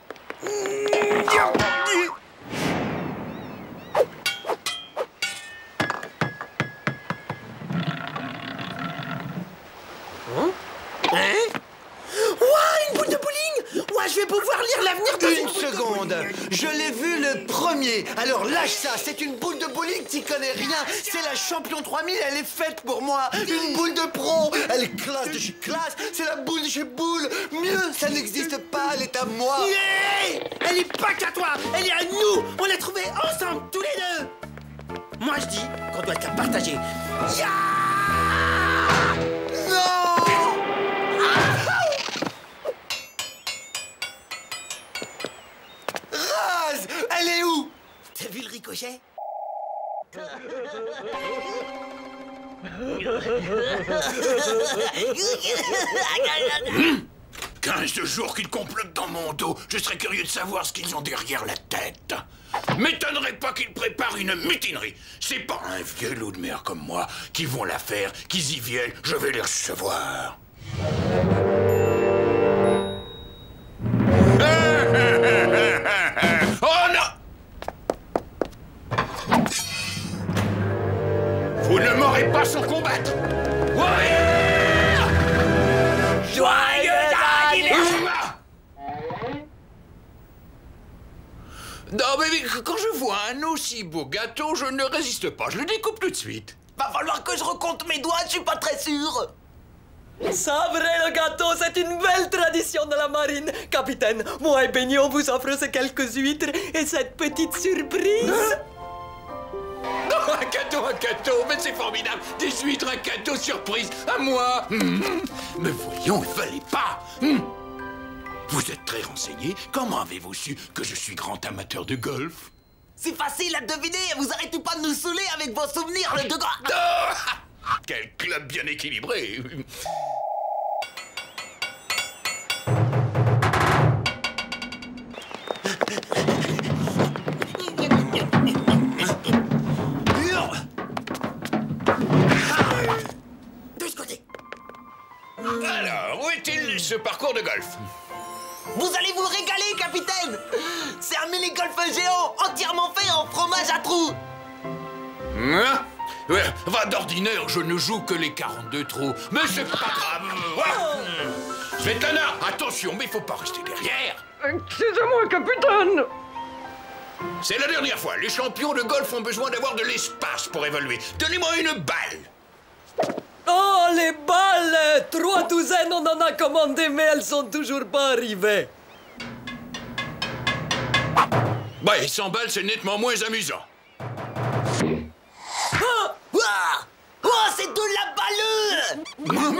Hein? Hein? Ouah, une boule de bowling. Ouah, je vais pouvoir lire l'avenir dans une, Une boule de seconde, bowling. je l'ai vu le premier. Alors lâche ça, c'est une boule de bowling, t'y connais rien. C'est la champion trois mille, elle est faite pour moi. Une boule de pro, elle est classe de chez classe. C'est la boule de chez boule. Mieux, ça n'existe pas, elle est à moi. Yeah, elle est pas qu'à toi, elle est à nous. On l'a trouvée ensemble, tous les deux. Moi, je dis qu'on doit la partager. Yeah. Raz, elle est où? T'as vu le ricochet? Quinze jours qu'ils complotent dans mon dos. Je serais curieux de savoir ce qu'ils ont derrière la tête. M'étonnerait pas qu'ils préparent une mutinerie. C'est pas un vieux loup de mer comme moi qui vont la faire, qu'ils y viennent, je vais les recevoir. Oh non! Vous ne m'aurez pas sans combattre. Warrior! Joyeux anniversaire! Non, mais quand je vois un aussi beau gâteau, je ne résiste pas. Je le découpe tout de suite. Va falloir que je recompte mes doigts, je suis pas très sûr. Sabrer le gâteau, c'est une belle tradition de la marine. Capitaine, moi et Benny, on vous offre ces quelques huîtres et cette petite surprise. Oh, un cadeau, un cadeau, mais c'est formidable. Des huîtres, un cadeau surprise à moi. Mmh. Mais voyons, il fallait pas. Mmh. Vous êtes très renseigné. Comment avez-vous su que je suis grand amateur de golf? C'est facile à deviner, vous arrêtez pas de nous saouler avec vos souvenirs de gars. Oh, quel club bien équilibré. De ce côté. Alors, où est-il ce parcours de golf? Vous allez vous régaler, capitaine. C'est un mini-golf géant, entièrement fait en fromage à trous. Hein? Ouais, va d'ordinaire, je ne joue que les quarante-deux trous. Mais c'est pas grave. Ouais. Svetlana, attention, mais il faut pas rester derrière. Excusez-moi, capitaine. C'est la dernière fois. Les champions de golf ont besoin d'avoir de l'espace pour évoluer. Donnez-moi une balle. Oh, les balles! Trois douzaines, on en a commandé, mais elles sont toujours pas arrivées. Ouais, cent balles, c'est nettement moins amusant. Oh, oh, oh c'est de la balle.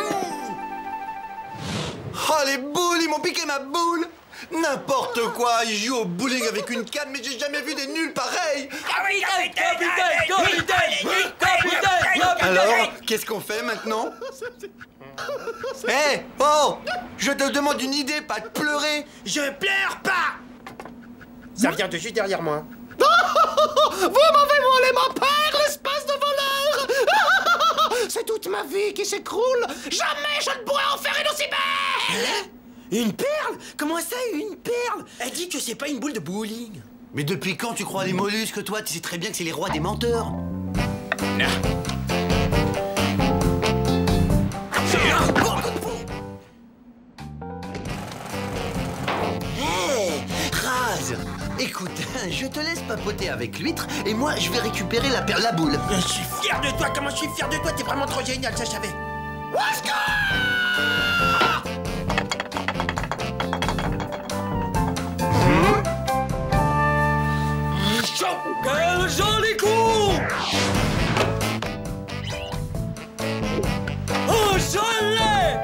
Oh, les boules, ils m'ont piqué ma boule. N'importe quoi, ils jouent au bowling avec une canne, mais j'ai jamais vu des nuls pareils. Capitaine, capitaine, capitaine, capitaine. Alors, qu'est-ce qu'on fait maintenant? Hé, hey, oh, je te demande une idée, pas de pleurer. Je pleure pas. Ça vient de juste derrière moi. Vous m'avez volé mon père, l'espèce de voleur. C'est toute ma vie qui s'écroule. Jamais je ne pourrai en faire une aussi belle. Une perle? Comment ça, une perle? Elle dit que c'est pas une boule de bowling. Mais depuis quand tu crois les mollusques, toi? Tu sais très bien que c'est les rois des menteurs. Hé, Raz, écoute, je te laisse papoter avec l'huître et moi je vais récupérer la perle, la boule. Je suis fier de toi, comment je suis fier de toi? T'es vraiment trop génial, ça je savais. Quel joli coup! Oh, je l'ai!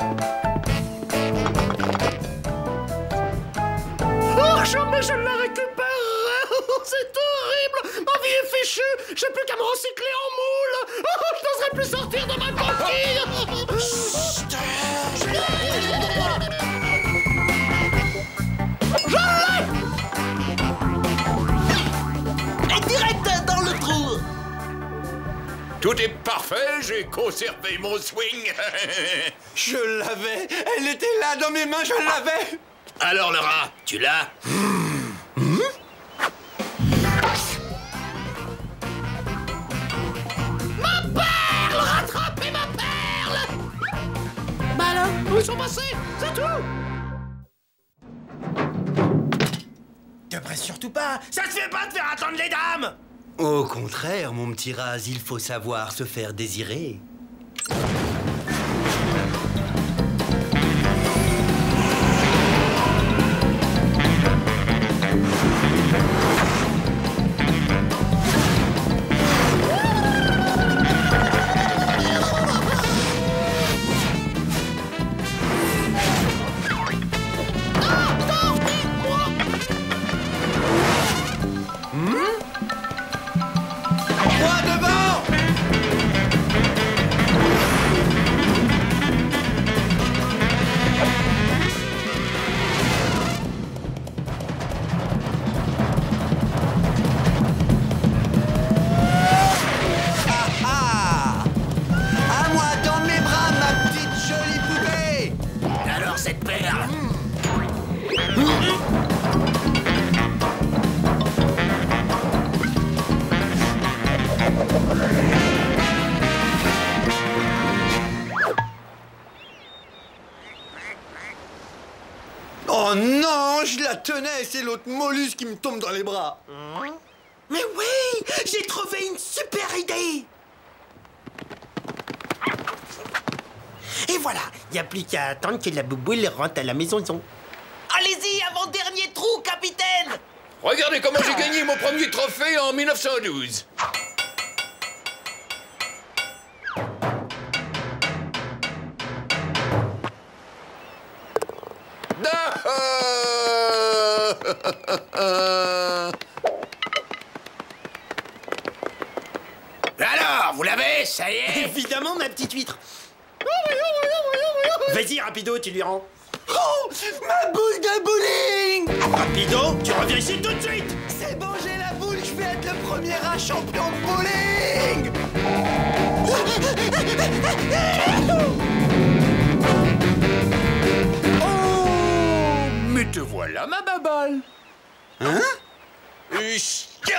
Oh, jamais je la récupérerai. C'est horrible. Ma vie est fichue. J'ai plus qu'à me recycler en moule. Oh, je n'oserais plus sortir de ma coquille. Chut. Je l'ai. Et direct dans le trou. Tout est parfait, j'ai conservé mon swing. Je l'avais. Elle était là dans mes mains, je l'avais. Alors, Laura, tu l'as? Mmh. Ma perle! Rattrapez ma perle! Bah alors, où ils sont passés? C'est tout! Devrais surtout pas. Ça se fait pas de faire attendre les dames. Au contraire, mon petit Raz, il faut savoir se faire désirer. Non, je la tenais, c'est l'autre mollusque qui me tombe dans les bras. Mais oui, j'ai trouvé une super idée. Et voilà, il n'y a plus qu'à attendre que la bouboule rentre à la maison. Allez-y, avant-dernier trou, capitaine. Regardez comment j'ai gagné mon premier trophée en mille neuf cent douze. Alors, vous l'avez, ça y est? Évidemment, ma petite huître. Vas-y, Rapido, tu lui rends. Oh, ma boule de bowling! Rapido, tu reviens ici tout de suite. C'est bon, j'ai la boule, je vais être le premier à champion de bowling! Oh, mais te voilà, ma baballe. Hein? Ushka.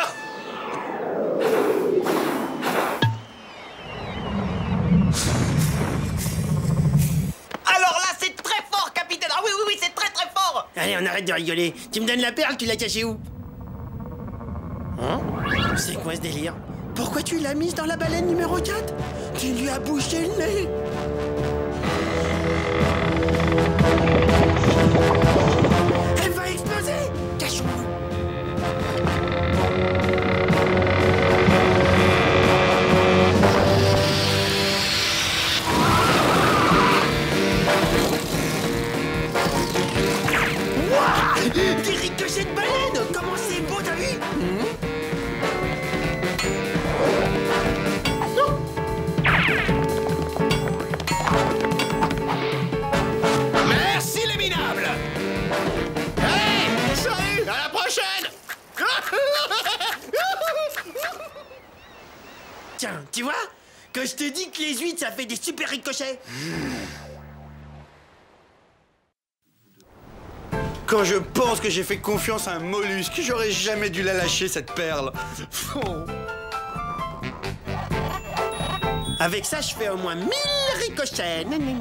Alors là, c'est très fort, capitaine. Ah oui, oui, oui, c'est très, très fort. Allez, on arrête de rigoler. Tu me donnes la perle, tu l'as cachée où? Hein? C'est quoi ce délire? Pourquoi tu l'as mise dans la baleine numéro quatre? Tu lui as bouché le nez. Elle va exploser. Cachons-nous. Wouah! Des ricochets de baleine! Comment c'est beau, t'as vu? Merci, les minables. Hey, salut, à la prochaine. Tiens, tu vois? Quand je te dis que les huîtres, ça fait des super ricochets. Quand je pense que j'ai fait confiance à un mollusque, j'aurais jamais dû la lâcher, cette perle. Oh. Avec ça, je fais au moins mille ricochets.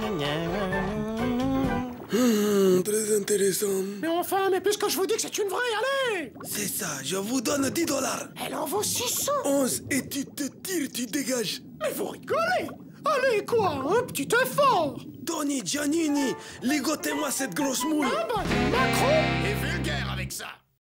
Hum, très intéressant. Mais enfin, mais puisque je vous dis que c'est une vraie, allez! C'est ça, je vous donne dix dollars. Elle en vaut six cents! onze et tu te tires, tu dégages. Mais vous rigolez! Allez, quoi, un petit effort! Tony Giannini, ligotez-moi cette grosse moule. Ah bah, Macron! Et vulgaire avec ça.